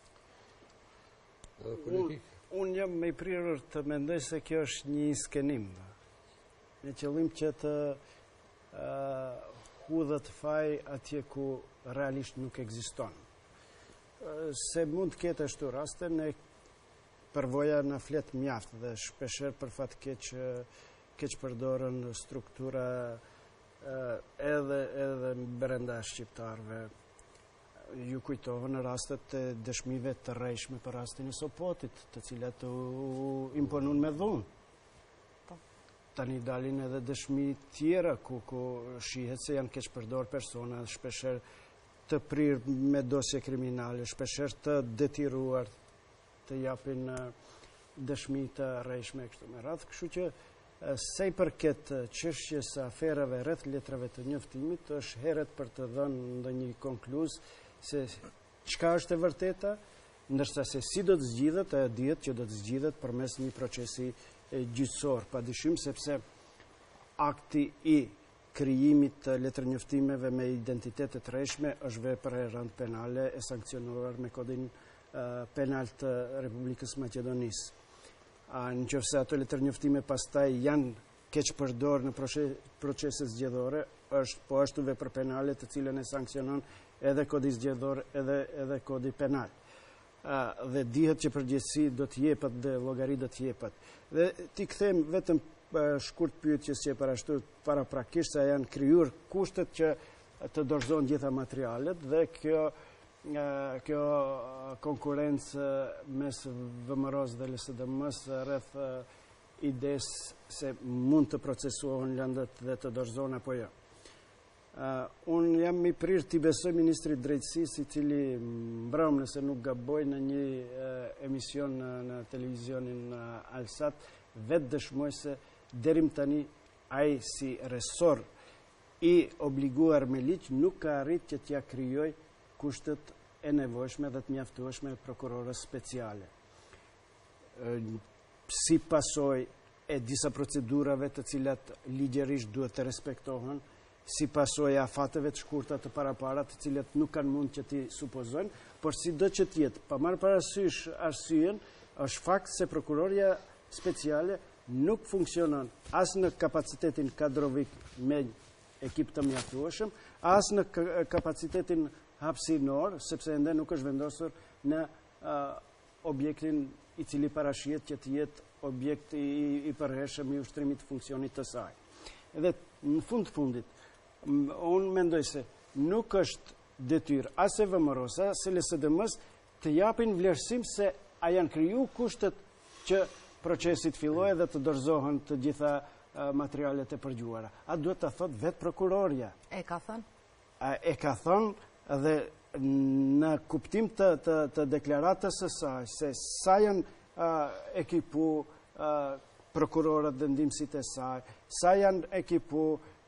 Unë un jam me i prirur të mendoj se kjo është një skenim, në qëllim që të uh, hudhët faj atje ku realisht nuk ekziston. Uh, se mund të ketë ashtu raste, ne përvoja në flet mjaft dhe shpesher për fat keq keq përdorën struktura uh, edhe edhe brenda shqiptarëve. Ju kujtohën në rastet e dëshmive të rrejshme për rastin e Sopotit, të cilat u imponun me dhunë. Tani dalin edhe dëshmi tjera ku, ku shihet se janë keq përdor persona, shpesher të prirë me dosje kriminale, shpesher të detiruar, të japin dëshmi të rrejshme kështu me radhë. Kështu që se i përket çështjes së aferave rreth letrave të njoftimit, është herët për të dhënë ndonjë konkluz se çka është e vërteta, ndërsa se si do të zgjidhet, e dihet që do të zgjidhet përmes një procesi gjyqësor, padyshim sepse akti i krijimit të letërnjoftimeve me identitete të rreshme është vepër e rëndë penale e sankcionuar me kodin uh, penal të Republikës Maqedonisë. Nëse ato letërnjoftime pastaj janë keq përdor në procese zgjedhore, është po ashtu vepër penale të cilën e sankcionon edhe kodi zgjedhor edhe edhe kodi penal. Uh, dhe dihet që përgjegjësi do të jepet dhe llogari do të jepet. Dhe ti kthem vetëm shkurt pyetjes që e parashtu paraprakisht se janë krijuar kushtet që të dorëzohen gjitha materialet dhe kjo kjo konkurrencë mes V M R-s dhe L S D M-s rreth idesë se mund të procesuohen lëndët dhe të dorëzohen apo jo. Unë jam i prirë t'i besoj Ministrit Drejtësisë, i cili mbrëm nëse nuk gaboj në një emision në televizionin Alsat, vetë dëshmoj se derim tani ai si resor i obliguar me ligj nuk ka arrit që t'ja krijoj kushtet e nevojshme dhe të mjaftueshme prokurorës speciale. Si pasoj e disa procedurave të cilat ligjerisht duhet të respektohen, si pasoj e afateve të shkurta të parapara të cilat nuk kanë mund që ti supozojnë, por si do që tjetë, pa marrë parasysh arsyen, është fakt se prokuroria speciale nuk funksionon as në kapacitetin kadrovik me ekip të mjaftueshëm, as në kapacitetin hapësinor, sepse ende nuk është vendosur në objektin i cili parashihet që të jetë objekt i përhershëm i ushtrimit të funksionit të saj. Edhe në fund fundit, unë mendoj se nuk është detyrë as e V M R-s, as e L S D M-s të japin vlerësim se a janë kriju kushtet që procesit filloj dhe të dorëzohen të gjitha materialet e përgjuara. A duhet të thot vetë prokuroria? E ka thënë? E ka thënë dhe në kuptim të, të, të deklaratës së saj, se sa janë ekipu prokurorët dhe ndimësit e saj, sa janë ekipu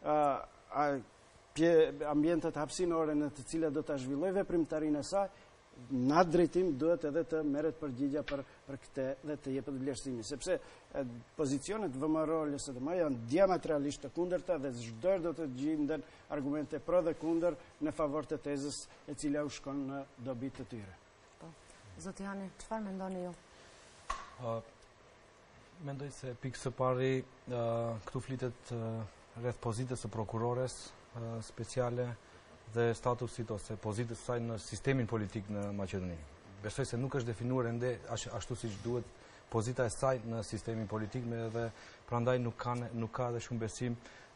ambientet hapësinore në të cilat do të zhvilloj veprimtarinë e saj, në atë drejtim duhet edhe të merret përgjigja për, për këte dhe të jepet vlerësimi, sepse pozicionet V M R L S D M janë diametralisht të kundërta dhe çdo herë do të gjinden argumente pro dhe kundër në favor të tezës e cila u shkon në dobi të tyre. Po. Zoti Hani, çfarë mendoni ju? Uh, mendoj se pikë së pari uh, këtu flitet uh, rreth pozitës së prokurores uh, speciale dhe statusit ose pozitës saj në sistemin politik në Maqedoni. Besoj se nuk është definuar ende ashtu siç duhet pozita e saj në sistemin politik, me edhe prandaj nuk ka nuk ka dhe shumë besim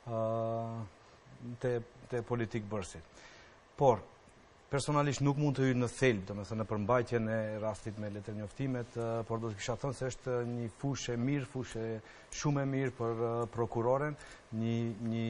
uh, te te politik bërësit. Por personalisht nuk mund të hyj në thelb, domethënë në përmbajtjen e rastit me letër njoftimet, uh, por do të kisha thënë se është një fushë e mirë, fushë shumë e mirë për uh, prokuroren, një një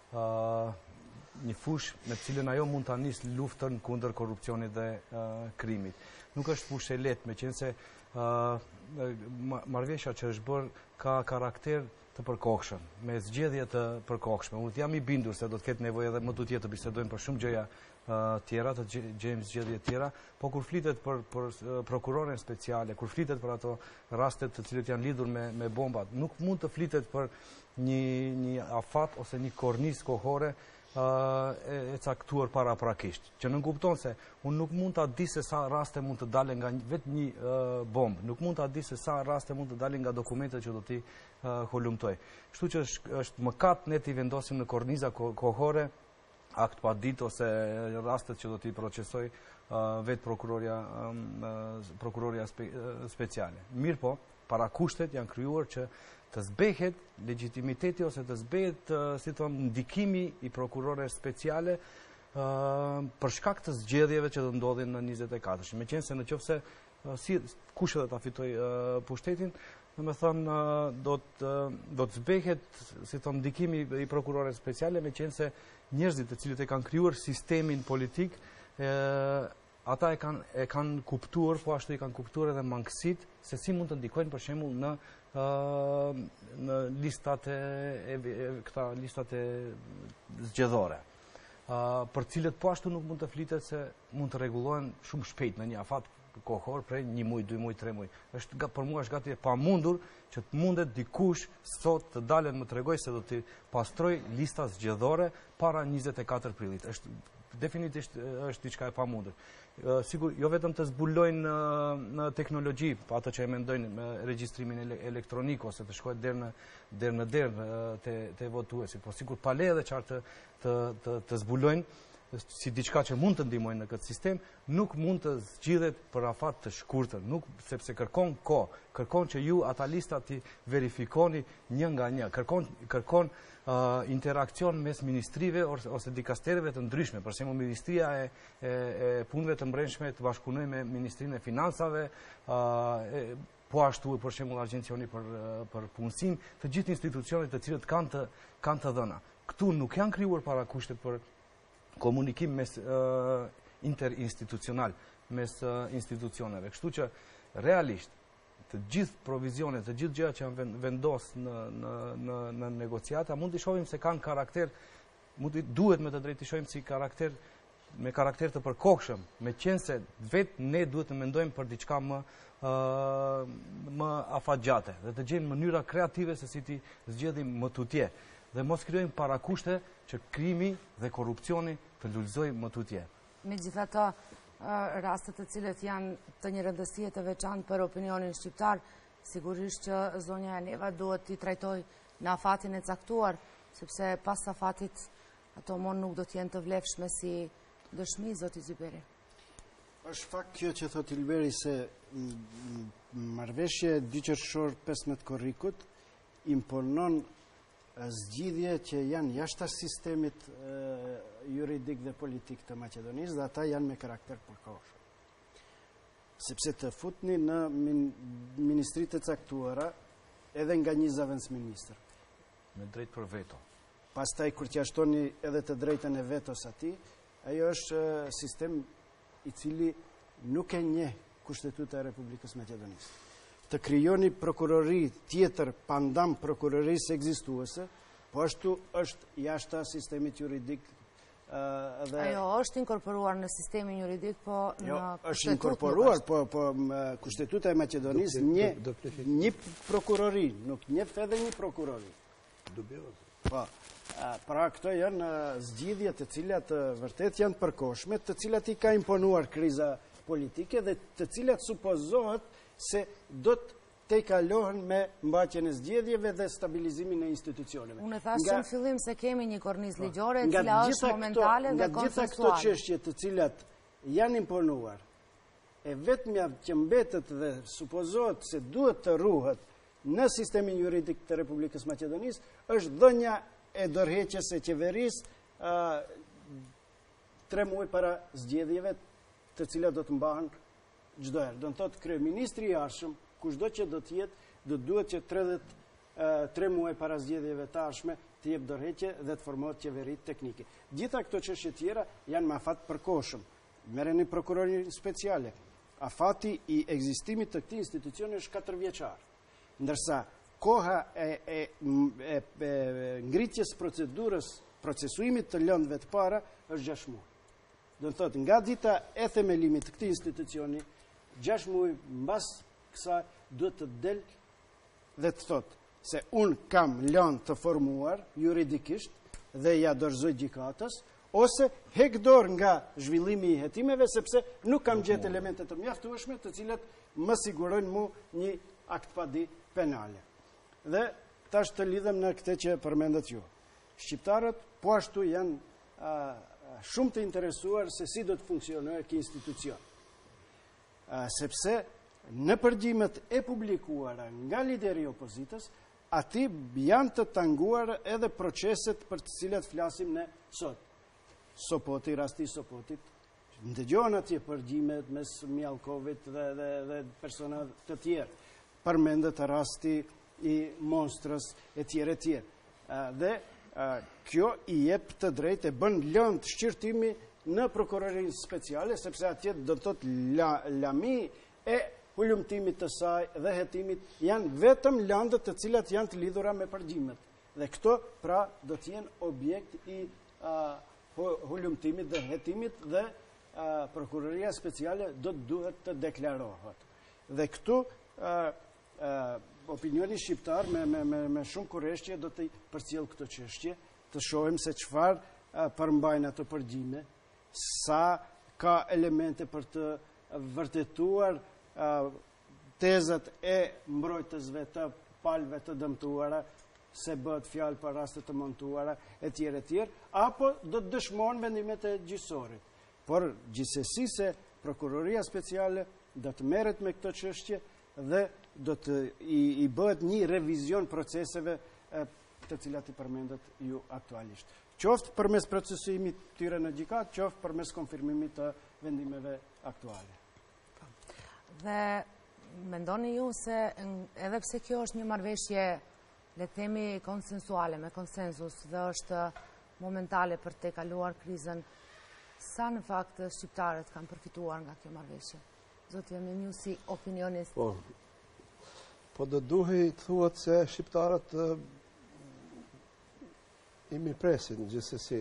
uh, një fush me cilën ajo mund të anis luftën kundër korrupsionit dhe uh, krimit. Nuk është fushë e lehtë, meqense uh, marrëveshja që është bërë ka karakter të përkohshëm, me zgjedhje të përkohshme. Unë jam i bindur se do të ketë nevojë edhe më tutje të bisedojmë për shumë gjëra uh, tjera, të gjejmë zgjedhje tjera, po kur flitet për, për uh, prokuroren speciale, kur flitet për ato rastet të cilët janë lidhur me, me bombat, nuk mund të flitet për një, një afat ose një kornis kohore Uh, e, e caktuar para prakisht, që nuk kupton se unë nuk mund ta di se sa raste mund të dalen nga një, vetë një uh, bombë, nuk mund ta di se sa raste mund të dalin nga dokumentet që do t'i uh, holumtoj. Kështu që është, është mëkat ne t'i vendosim në korniza ko kohore akt pa ditë ose rastet që do t'i procesoj uh, vetë prokuroria, um, uh, prokuroria spe, uh, speciale. Mirë po, para kushtet janë krijuar që të zbehet legitimiteti ose të zbehet, uh, si thonë, ndikimi i prokurores speciale uh, për shkak të zgjedhjeve që do ndodhin në njëzet e katër. Meqense në qoftë se uh, si kush edhe ta fitoj uh, pushtetin, domethënë uh, do të uh, do të zbehet, si thonë, ndikimi i prokurores speciale, meqense njerëzit të cilët e kanë krijuar sistemin politik, uh, ata e kanë e kanë kuptuar, po ashtu i kanë kuptuar edhe mangësit se si mund të ndikojnë për shembull në uh, në listat e, e, e këta listat e zgjedhore. Uh, për cilët po ashtu nuk mund të flitet se mund të rregullohen shumë shpejt në një afat kohor, prej një muj, dy muj, tre muj. Është për mua është gati e pamundur që të mundet dikush sot të dalen më tregoj se do të pastroj lista zgjedhore para njëzet e katër prillit. Është definitivt është diçka e pamundur. Uh, sigur, jo vetëm të zbulojnë uh, në teknologji, pa atë që e mendojnë me regjistrimin ele elektronik ose të shkojnë deri në deri në derë uh, te te votuesit, po sigur pa le edhe çfarë të, të, të, të zbulojnë si diçka që mund të ndihmojnë në këtë sistem, nuk mund të zgjidhet për afat të shkurtër, nuk sepse kërkon kohë, kërkon që ju ata lista ti verifikoni një nga një, kërkon kërkon uh, interakcion mes ministrive ose, ose dikastereve të ndryshme, për shembull Ministria e, e, e punëve të brendshme të bashkëpunojë me Ministrinë e Financave, uh, e, po ashtu për shembull Agjencioni për për punësim, të gjithë institucionet të cilët kanë të kanë të dhëna. Këtu nuk janë krijuar parakushtet për komunikim mes uh, interinstitucional, mes uh, institucioneve. Kështu që realisht të gjithë provizionet, të gjithë gjërat që janë vendos në në në në negociata mund të shohim se kanë karakter, mund të duhet me të drejtë të shohim si karakter me karakter të përkohshëm, me qenë se vetë ne duhet të mendojmë për diçka më uh, më afatgjate dhe të gjejmë mënyra kreative se si ti zgjedhim më tutje dhe mos krijojmë parakushte që krimi dhe korrupsioni të lulëzojë më tutje. Megjithatë, rastet të cilët janë të një rëndësie të veçantë për opinionin shqiptar, sigurisht që zonja e Neva duhet t'i trajtoj në afatin e caktuar, sepse pas afatit ato mon nuk do t'jenë të vlefshme si dëshmi, zoti Zyberi. Është fakt kjo që thot Ilberi se marrëveshje dyqershor pesëmbëdhjetë korrikut imponon zgjidhje që janë jashtë sistemit e, juridik dhe politik të Maqedonisë dhe ata janë me karakter përkohshëm. Sepse të futni në min, ministritë të caktuara edhe nga një zëvendësministër. Me drejt për veto. Pastaj kur t'ia shtoni edhe të drejtën e vetos atij, ajo është e, sistem i cili nuk e njeh Kushtetuta e Republikës Maqedonisë. Të krijoni prokurori tjetër pandam prokurorisë ekzistuese, po ashtu është jashtë sistemit juridik uh, dhe ajo është inkorporuar në sistemin juridik, po jo, në është inkorporuar, po po Kushtetuta e Maqedonisë një një prokurori, nuk njeh edhe një prokurori. Dubioz. Po. Pra këto janë zgjidhje të cilat vërtet janë përkohshme, të cilat i ka imponuar kriza politike dhe të cilat supozohet se do të te kalohen me mbatjen e zgjedhjeve dhe stabilizimin e institucioneve. Unë thash në fillim se kemi një kornizë ligjore e cila është momentale dhe konsensuale. Nga gjitha këto çështje të cilat janë imponuar, e vetmja që mbetet dhe supozohet se duhet të ruhet në sistemin juridik të Republikës Maqedonisë është dhënia e dorëheqjes së qeverisë tre muaj para zgjedhjeve të cilat do të mbahen çdo herë. Do të thotë kryeministri i ardhshëm, kushdo që do të jetë, do duhet që tridhjetë e tre muaj para zgjedhjeve të ardhshme të jep dorëheqje dhe të formohet qeveri teknike. Gjitha këto çështje tjera janë me afat përkohshëm. Merreni prokurorin speciale. Afati i ekzistimit të këtij institucioni është katër vjeçar. Ndërsa koha e, e, e, e ngritjes procedurës, procesuimit të lëndëve të para është gjashtë muaj. Do të thotë nga dita e themelimit të këtij institucioni, gjashtë muaj mbas kësaj duhet të del dhe të thotë se unë kam lëndë të formuar juridikisht dhe ja dorëzoj gjykatës, ose hek dorë nga zhvillimi i hetimeve sepse nuk kam gjetë elemente të mjaftueshme të cilat më sigurojnë mu një akt padi penale. Dhe tash të lidhem në këtë që përmendet ju. Shqiptarët po ashtu janë a, shumë të interesuar se si do të funksionojë ky institucion. A, sepse në përgjimet e publikuara nga lideri i opozitës, aty janë të tanguar edhe proceset për të cilat flasim ne sot. Sopoti, rasti i Sopotit, ndëgjohen atje përgjimet mes Mjallkovit dhe, dhe, dhe persona të tjerë. Përmendet rasti i Monstrës e tjerë e tjerë. Dhe a, kjo i jep të drejtë, e bën lëndë shqyrtimi në prokurorinë speciale, sepse atje do të thotë la, lami e hulumtimit të saj dhe hetimit janë vetëm lëndët të cilat janë të lidhura me përgjimet. Dhe këto pra do të jenë objekt i a, hulumtimit dhe hetimit dhe a, prokuroria speciale do të duhet të deklarohet. Dhe këtu a, a, opinioni shqiptar me, me, me, me shumë kurreshje do të përcjell këto çështje, të shohim se çfarë përmbajnë ato përgjime, sa ka elemente për të vërtetuar tezat e mbrojtësve të palëve të dëmtuara, se bëhet fjalë për raste të montuara e tjerë e tjerë, apo do të dëshmojnë vendimet e gjyqësorit. Por gjithsesi se prokuroria speciale do të merret me këtë çështje dhe do të i, i bëhet një revizion proceseve e, të cilat i përmendet ju aktualisht. Qoftë përmes procesimit tyre në gjykat, qoftë përmes konfirmimit të vendimeve aktuale. Dhe mendoni ju se edhe pse kjo është një marrëveshje, le të themi konsensuale, me konsensus dhe është momentale për të kaluar krizën, sa në fakt shqiptarët kanë përfituar nga kjo marrëveshje? Zoti Emeniu, si opinionist. Po, po do duhej të thuhet se shqiptarët uh, i mirëpresin gjithsesi.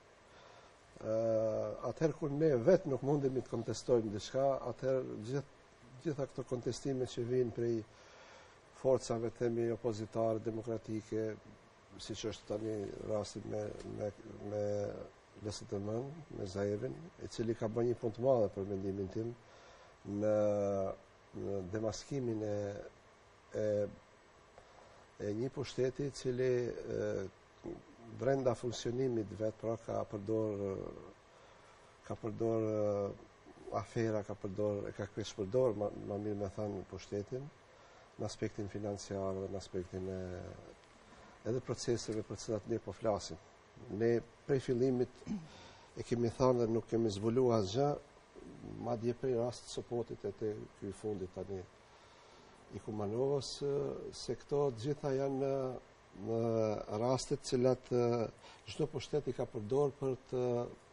Uh, atëherë kur ne vetë nuk mundemi të kontestojmë diçka, atëherë gjithë gjitha këto kontestime që vinë prej forcave themi opozitare, demokratike, si që është tani rasti me, me, me L S T M-n, me Zaevin, i cili ka bërë një punë të madhe për mendimin tim në, në demaskimin e, e, e një pushteti i cili e, brenda funksionimit vetë, pra ka përdor ka përdor afera, ka përdor, ka kështë përdor, ma, ma mirë me thanë pushtetin, në aspektin financiar dhe në aspektin e edhe proceseve për cilat ne po flasim. Ne prej fillimit e kemi thanë dhe nuk kemi zbulu asgjë, madje prej rastit Sopotit e të ky fundit tani i Kumanovës, se këto gjitha janë në rastet cilat çdo pushtet i ka përdor për të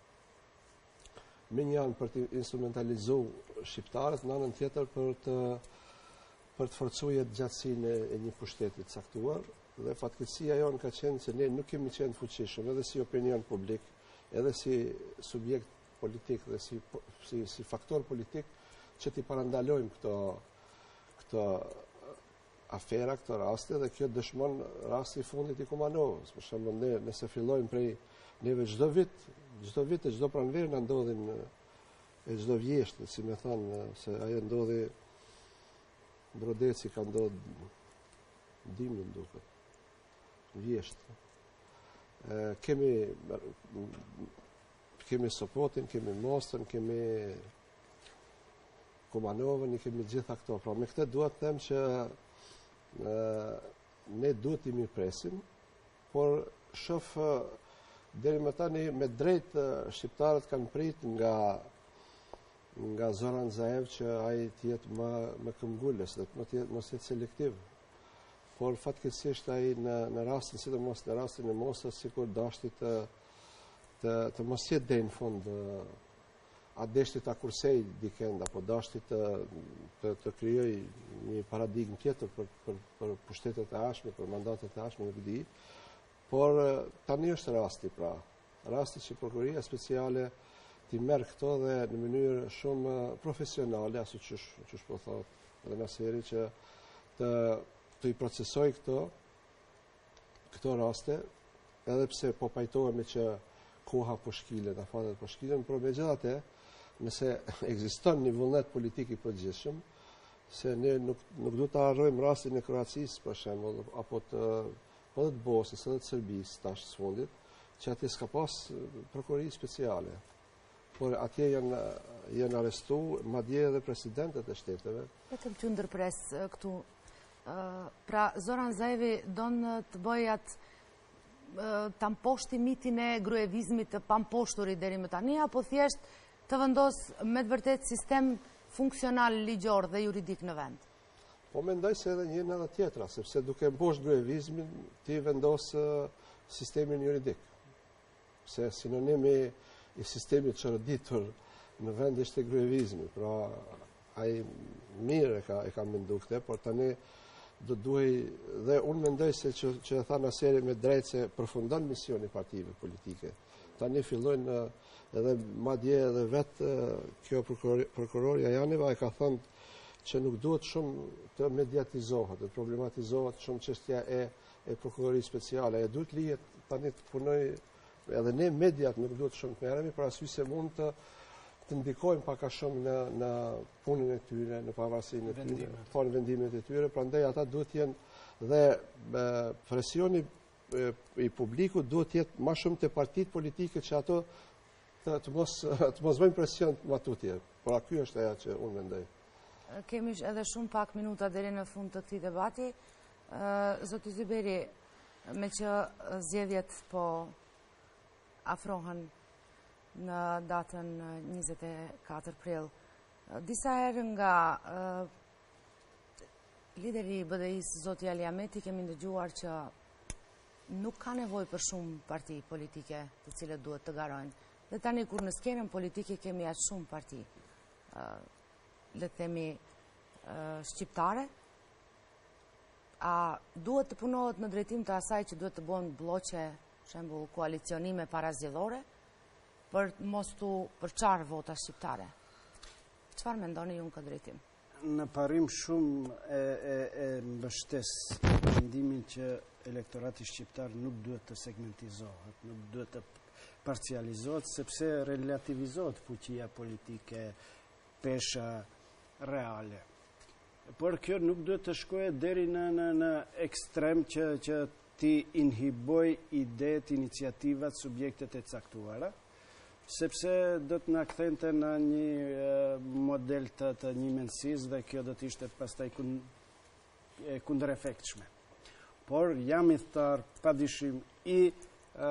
me një anë për të instrumentalizu shqiptarët, në anën tjetër për të për të forcuar gjatësinë e një pushteti të caktuar, dhe fatkeqësia jonë ka qenë se ne nuk kemi qenë fuqishëm edhe si opinion publik, edhe si subjekt politik dhe si si, si faktor politik që t'i parandalojmë këto këto afera, këto raste, dhe kjo dëshmon rasti i fundit i Kumanovës. Për shembull, ne nëse fillojmë prej neve çdo vit, çdo vit e çdo pranverë na ndodhin e çdo vjeshtë, si më thanë, se ajo ndodhi Brodeci ka ndodhur dimën duket. Vjeshtë. E, kemi kemi Sopotin, kemi Mostrën, kemi Kumanovën, i kemi gjitha këto. Pra me këtë duhet të them që e, ne duhet i mirëpresim, por shoh deri më tani me drejt shqiptarët kanë prit nga nga Zoran Zaev që ai të jetë më më këmbgulës, dhe mos jetë mos jetë selektiv. Por fatkeqësisht ai në në rastin sidomos në rastin e Mostrës sikur dashti të të të mos jetë deri në fund a deshti ta kursej dikend apo dashti të të, të krijoj një paradigmë tjetër për për për pushtetet e ardhshme, për mandatet e ardhshme, nuk di. Por tani është rasti, pra, rasti që prokuroria speciale ti merr këto dhe në mënyrë shumë profesionale, ashtu që që po thotë edhe Naseri, që të të i procesoj këto këto raste, edhe pse po pajtohemi që koha po shkilet, afatet po shkilen, por megjithatë, nëse ekziston një vullnet politik i përgjithshëm, se ne nuk nuk duhet të harrojmë rastin e Kroacisë, për shembull, apo të po dhe të Bosnjës, edhe të Serbisë tash së fundit, që atje s'ka pas prokurori speciale. Por atje janë janë arrestu, madje edhe presidentët e shteteve. Vetëm që ndërpres këtu. Pra, Zoran Zaevi don të bëjë atë të amposhti mitin e gruevizmit të pamposhturit deri më tani, apo thjesht të vendos me të vërtet sistem funksional ligjor dhe juridik në vend? Po mendoj se edhe njëna dhe tjetra, sepse duke mposh gruevizmin, ti vendos sistemin juridik. Se sinonimi i sistemit çoroditur në vend ishte gruevizmi, pra ai mirë e ka e ka menduar këtë, por tani do duhej, dhe unë mendoj se që, që e tha Naseri me drejtë se përfundon misioni partive politike. Tani fillojnë edhe madje edhe vetë kjo prokuroria Janeva e ka thënë që nuk duhet shumë të mediatizohet, të problematizohet shumë çështja e e prokurorisë speciale, e duhet lihet tani të punoj, edhe ne mediat nuk duhet shumë të merremi për arsye se mund të të ndikojnë pak a shumë në, në punën e tyre, në pavarësinë e tyre, po në vendimet e tyre, prandaj ata duhet jenë dhe e, presioni e, i publiku duhet jetë më shumë te partitë politike që ato të, të mos të mos bëjnë presion matutje. Por ky është ajo që unë mendoj. Kemi edhe shumë pak minuta deri në fund të këtij debati. Zoti Zyberi, me që zgjedhjet po afrohen në datën njëzet e katër prill, disa herë nga uh, lideri i B D I-s, zoti Ali Ahmeti, kemi ndëgjuar që nuk ka nevojë për shumë parti politike të cilët duhet të garojnë. Dhe tani kur në skenën politike kemi aq shumë parti, uh, le të themi uh, shqiptare, a duhet të punohet në drejtim të asaj që duhet të bëhen bloqe, shembull koalicionime parazgjedhore, për mos tu përçar vota shqiptare? Çfarë mendoni ju në këtë drejtim? Në parim shumë e, e, e mbështes mendimin që elektorati shqiptar nuk duhet të segmentizohet, nuk duhet të parcializohet, sepse relativizohet fuqia politike, pesha reale. Por kjo nuk duhet të shkojë deri në, në, në ekstrem që, që ti inhiboj idet, iniciativat, subjektet e caktuara, sepse do të na kthente në një e, model të, të një mendësis dhe kjo do të ishte pastaj kun, e kundërefektshme. Por jam i thtar padyshim i e,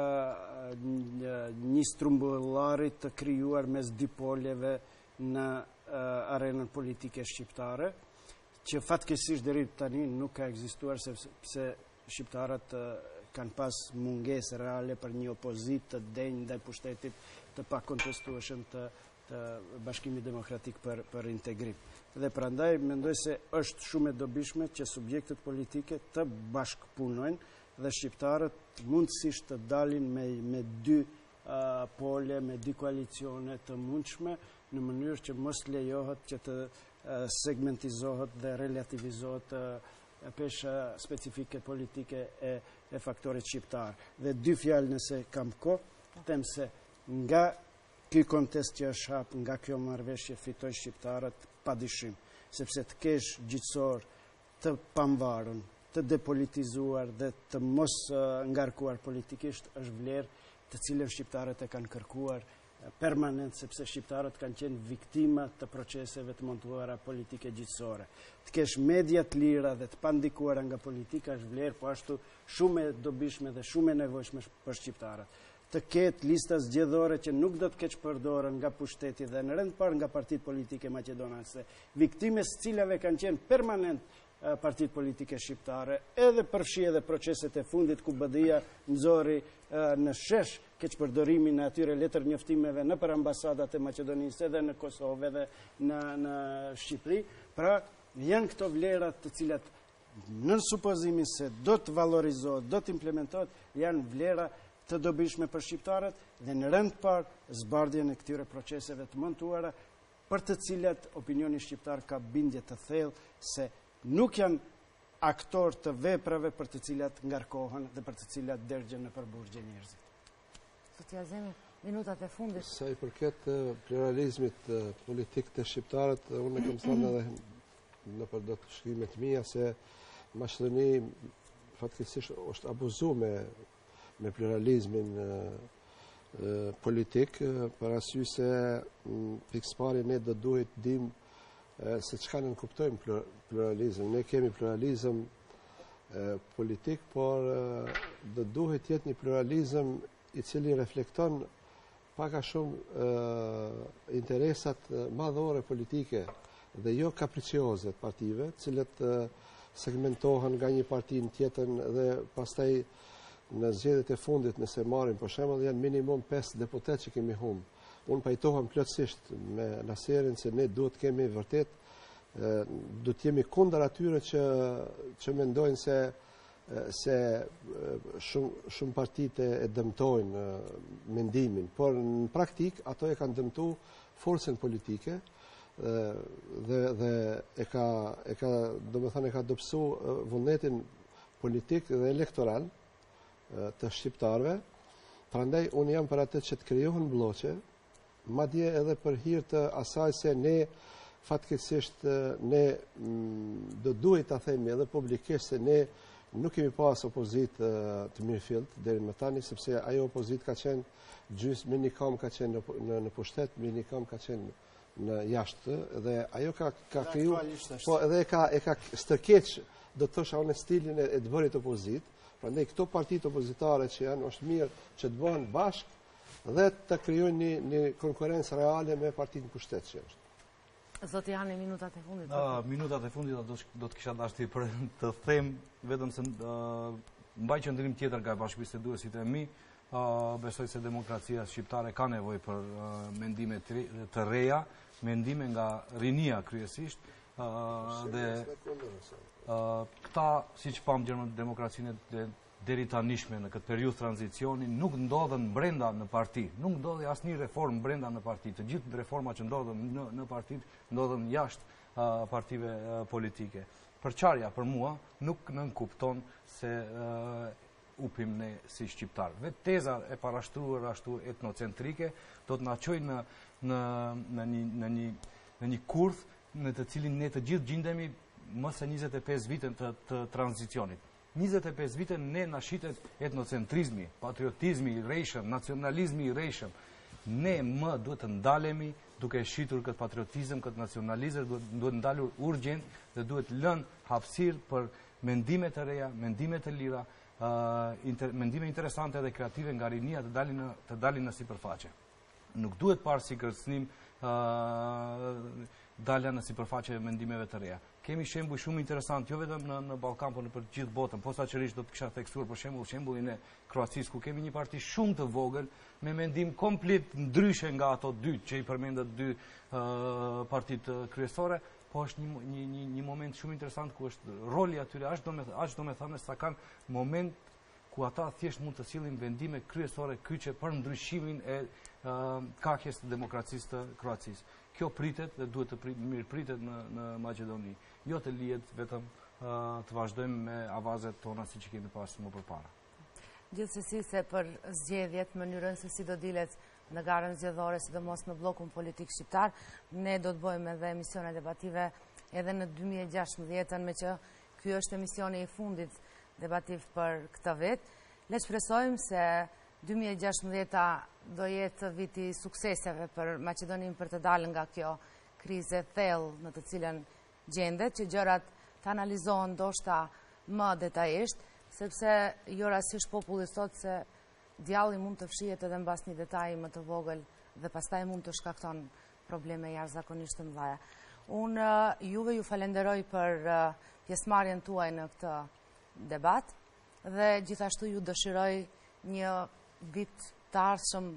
një, një strumbullarit të krijuar mes dy poleve në e, arenën politike shqiptare, që fatkeqësisht deri tani nuk ka ekzistuar sepse shqiptarët e, kanë pas mungesë reale për një opozitë të denjë ndaj pushtetit të pakontestueshëm të, të Bashkimit Demokratik për, për integrim. Dhe prandaj mendoj se është shumë e dobishme që subjektet politike të bashkëpunojnë dhe shqiptarët mundësisht të dalin me, me dy uh, pole, me dy koalicione të mundshme, në mënyrë që mos lejohet që të uh, segmentizohet dhe relativizohet uh, pesha specifike politike e, e faktorit shqiptar. Dhe dy fjalë nëse kam kohë, them se nga ky kontest që është hap, nga kjo marrëveshje fitoj shqiptarët padyshim, sepse të kesh gjyqësor të pamvarur, të depolitizuar dhe të mos uh, ngarkuar politikisht është vlerë të cilën shqiptarët e kanë kërkuar uh, permanent, sepse shqiptarët kanë qenë viktima të proceseve të montuara politike gjyqësore. Të kesh media të lira dhe të pandikuara nga politika është vlerë, po ashtu shumë e dobishme dhe shumë e nevojshme për shqiptarët. Të ketë lista zgjedhore që nuk do të keq përdorën nga pushteti dhe në rend parë nga partitë politike maqedonase, viktimes cilave kanë qenë permanent uh, partitë politike shqiptare, edhe përfshi edhe proceset e fundit ku B D I-ja nxori uh, në shesh keq përdorimin e atyre letër njoftimeve në për ambasadat e Maqedonisë edhe në Kosovë dhe në, në Shqipëri. Pra, janë këto vlerat të cilat në supozimin se do të valorizohet, do të implementohet, janë vlera të dobishme për shqiptarët dhe në rend parë zbardhjen e këtyre proceseve të montuara për të cilat opinioni shqiptar ka bindje të thellë se nuk janë aktor të veprave për të cilat ngarkohen dhe për të cilat dërgjen në përburgje njerëzit. Zoti Azemi, minutat e fundit. Sa i përket pluralizmit politik të shqiptarët, unë e kam thënë edhe në për do të shkrimet mia se Maqedoni fatkeqësisht është abuzuar me me pluralizmin e, e, politik, për arsye se pikëpari ne do duhet dim e, se çka ne kuptojmë pluralizëm. Ne kemi pluralizëm e, politik, por e, do duhet jetë një pluralizëm i cili reflekton pak a shumë e, interesat madhore politike dhe jo kapricioze të partive, cilët e, segmentohen nga një parti në tjetrën dhe pastaj në zgjedhjet e fundit nëse marrim për shembull janë minimum pesë deputet që kemi humbë. Unë pajtohem plotësisht me Naserin se ne duhet kemi vërtet do të jemi kundër atyre që që mendojnë se se shumë shumë partitë e dëmtojnë mendimin, por në praktik ato e kanë dëmtuar forcën politike dhe dhe e ka e ka domethënë e ka dobësuar vullnetin politik dhe elektoral të shqiptarëve. Prandaj unë jam për atë që të krijohen bloqe madje edhe për hir të asaj se ne fatkeqësisht ne do duhet ta themi edhe publikisht se ne nuk kemi pas opozitë të mirëfillt deri më tani, sepse ajo opozitë ka qenë gjysmë me një kam ka qenë në, në, në pushtet, me një kam ka qenë në jashtë dhe ajo ka ka kriju, po edhe e ka e ka stërkeq, do të thosha unë stilin e, e të bërit opozitë. Prandaj këto partitë opozitare që janë është mirë që të bëhen bashkë dhe të krijojnë një, një konkurrencë reale me partitë në pushtet që është. Zoti Hani, minutat e fundit. Uh, minutat e fundit do, do të kisha dashur për të them vetëm se uh, mbaj qëndrim tjetër nga bashkëbiseduesit e mi. Uh, besoj se demokracia shqiptare ka nevojë për uh, mendime të, të reja, mendime nga rinia kryesisht. Uh, dhe uh, këta, siç pam demokracinë deri tanishme në këtë periudhë tranzicioni, nuk ndodhen brenda në parti, nuk ndodhi asnjë reformë brenda në parti. Të gjithë reformat që ndodhen në, në parti ndodhen jashtë uh, partive uh, politike. Përçarja për mua nuk nënkupton se uh, upim ne si shqiptar. Vetë teza e parashtruar ashtu etnocentrike do të na çojë në në në një në një në një kurth në të cilin ne të gjithë gjindemi më se njëzet e pesë vite të, të tranzicionit. njëzet e pesë vite ne na shitet etnocentrizmi, patriotizmi i rrejshëm, nacionalizmi i rrejshëm. Ne më duhet të ndalemi duke shitur këtë patriotizëm, këtë nacionalizëm, duhet, duhet ndalur urgjent dhe duhet lënë hapësirë për mendime të reja, mendime të lira, uh, inter, mendime interesante dhe kreative nga rinia të dalin në, të dalin në sipërfaqe. Nuk duhet parë si kërcënim uh, dalja në sipërfaqe mendimeve të reja. Kemi shembuj shumë interesant, jo vetëm në, në Ballkan, por në për gjithë botën. Posaçërisht do të kisha theksuar për shembull shembullin e Kroacisë, ku kemi një parti shumë të vogël me mendim komplet ndryshe nga ato dy që i përmendet dy uh, partitë kryesore, po është një, një, një, një moment shumë interesant ku është roli atyre, aq do me aq do me thënë sa kanë moment ku ata thjesht mund të sillin vendime kryesore kyçe për ndryshimin e uh, kakjes të demokracisë të Kroacisë. Kjo pritet dhe duhet të prit, mirë pritet në, në Maqedoni. Jo të lihet vetëm uh, të vazhdojmë me avazet tona si që kemi pasur më përpara. Gjithsesi se për zgjedhjet, mënyrën se si do dilet në garën zgjedhore, sidomos në bllokun politik shqiptar, ne do të bëjmë edhe emisione debative edhe në dy mijë e gjashtëdhjetë, me që ky është emisioni i fundit debativ për këtë vit. Le shpresojmë se dy mijë e gjashtëdhjetë do jetë viti sukseseve për Maqedoninë për të dalë nga kjo krize thellë në të cilën gjendet, që gjërat të analizohen ndoshta më detajisht, sepse jo rastësisht populli thot se djalli mund të fshihet edhe mbas një detaji më të vogël dhe pastaj mund të shkakton probleme jashtëzakonisht të mëdha. Unë juve ju falenderoj për pjesëmarrjen tuaj në këtë debat dhe gjithashtu ju dëshiroj një vit të ardhshëm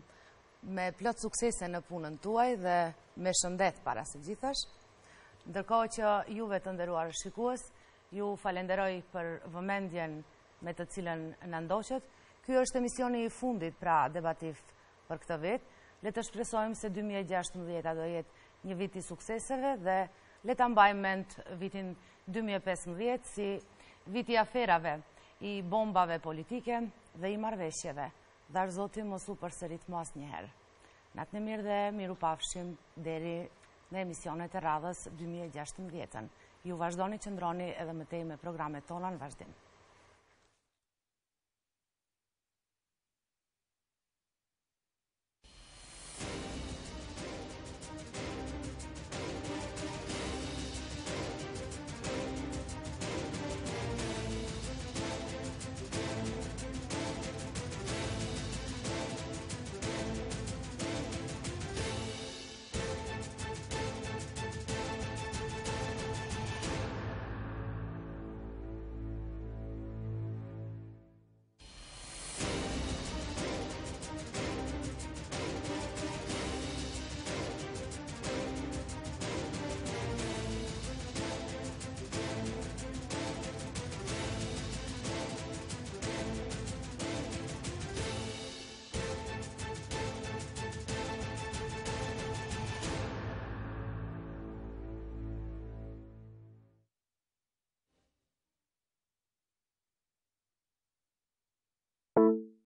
me plot suksese në punën tuaj dhe me shëndet para së gjithash. Ndërkohë që juve të nderuar shikues, ju falenderoj për vëmendjen me të cilën na ndoqët. Ky është emisioni i fundit pra debativ për këtë vit. Le të shpresojmë se dy mijë e gjashtëdhjetë do jetë një vit i sukseseve dhe le ta mbajmë mend vitin dy mijë e pesëmbëdhjetë si viti i aferave, i bombave politike dhe i marrëveshjeve. Dar Zoti mos u përsërit më asnjëherë. Natën e mirë dhe mirupafshim deri në emisionet e radhës dy mijë e gjashtëdhjetë. Ju vazhdoni qëndroni edhe më tej me programet tona në vazhdim.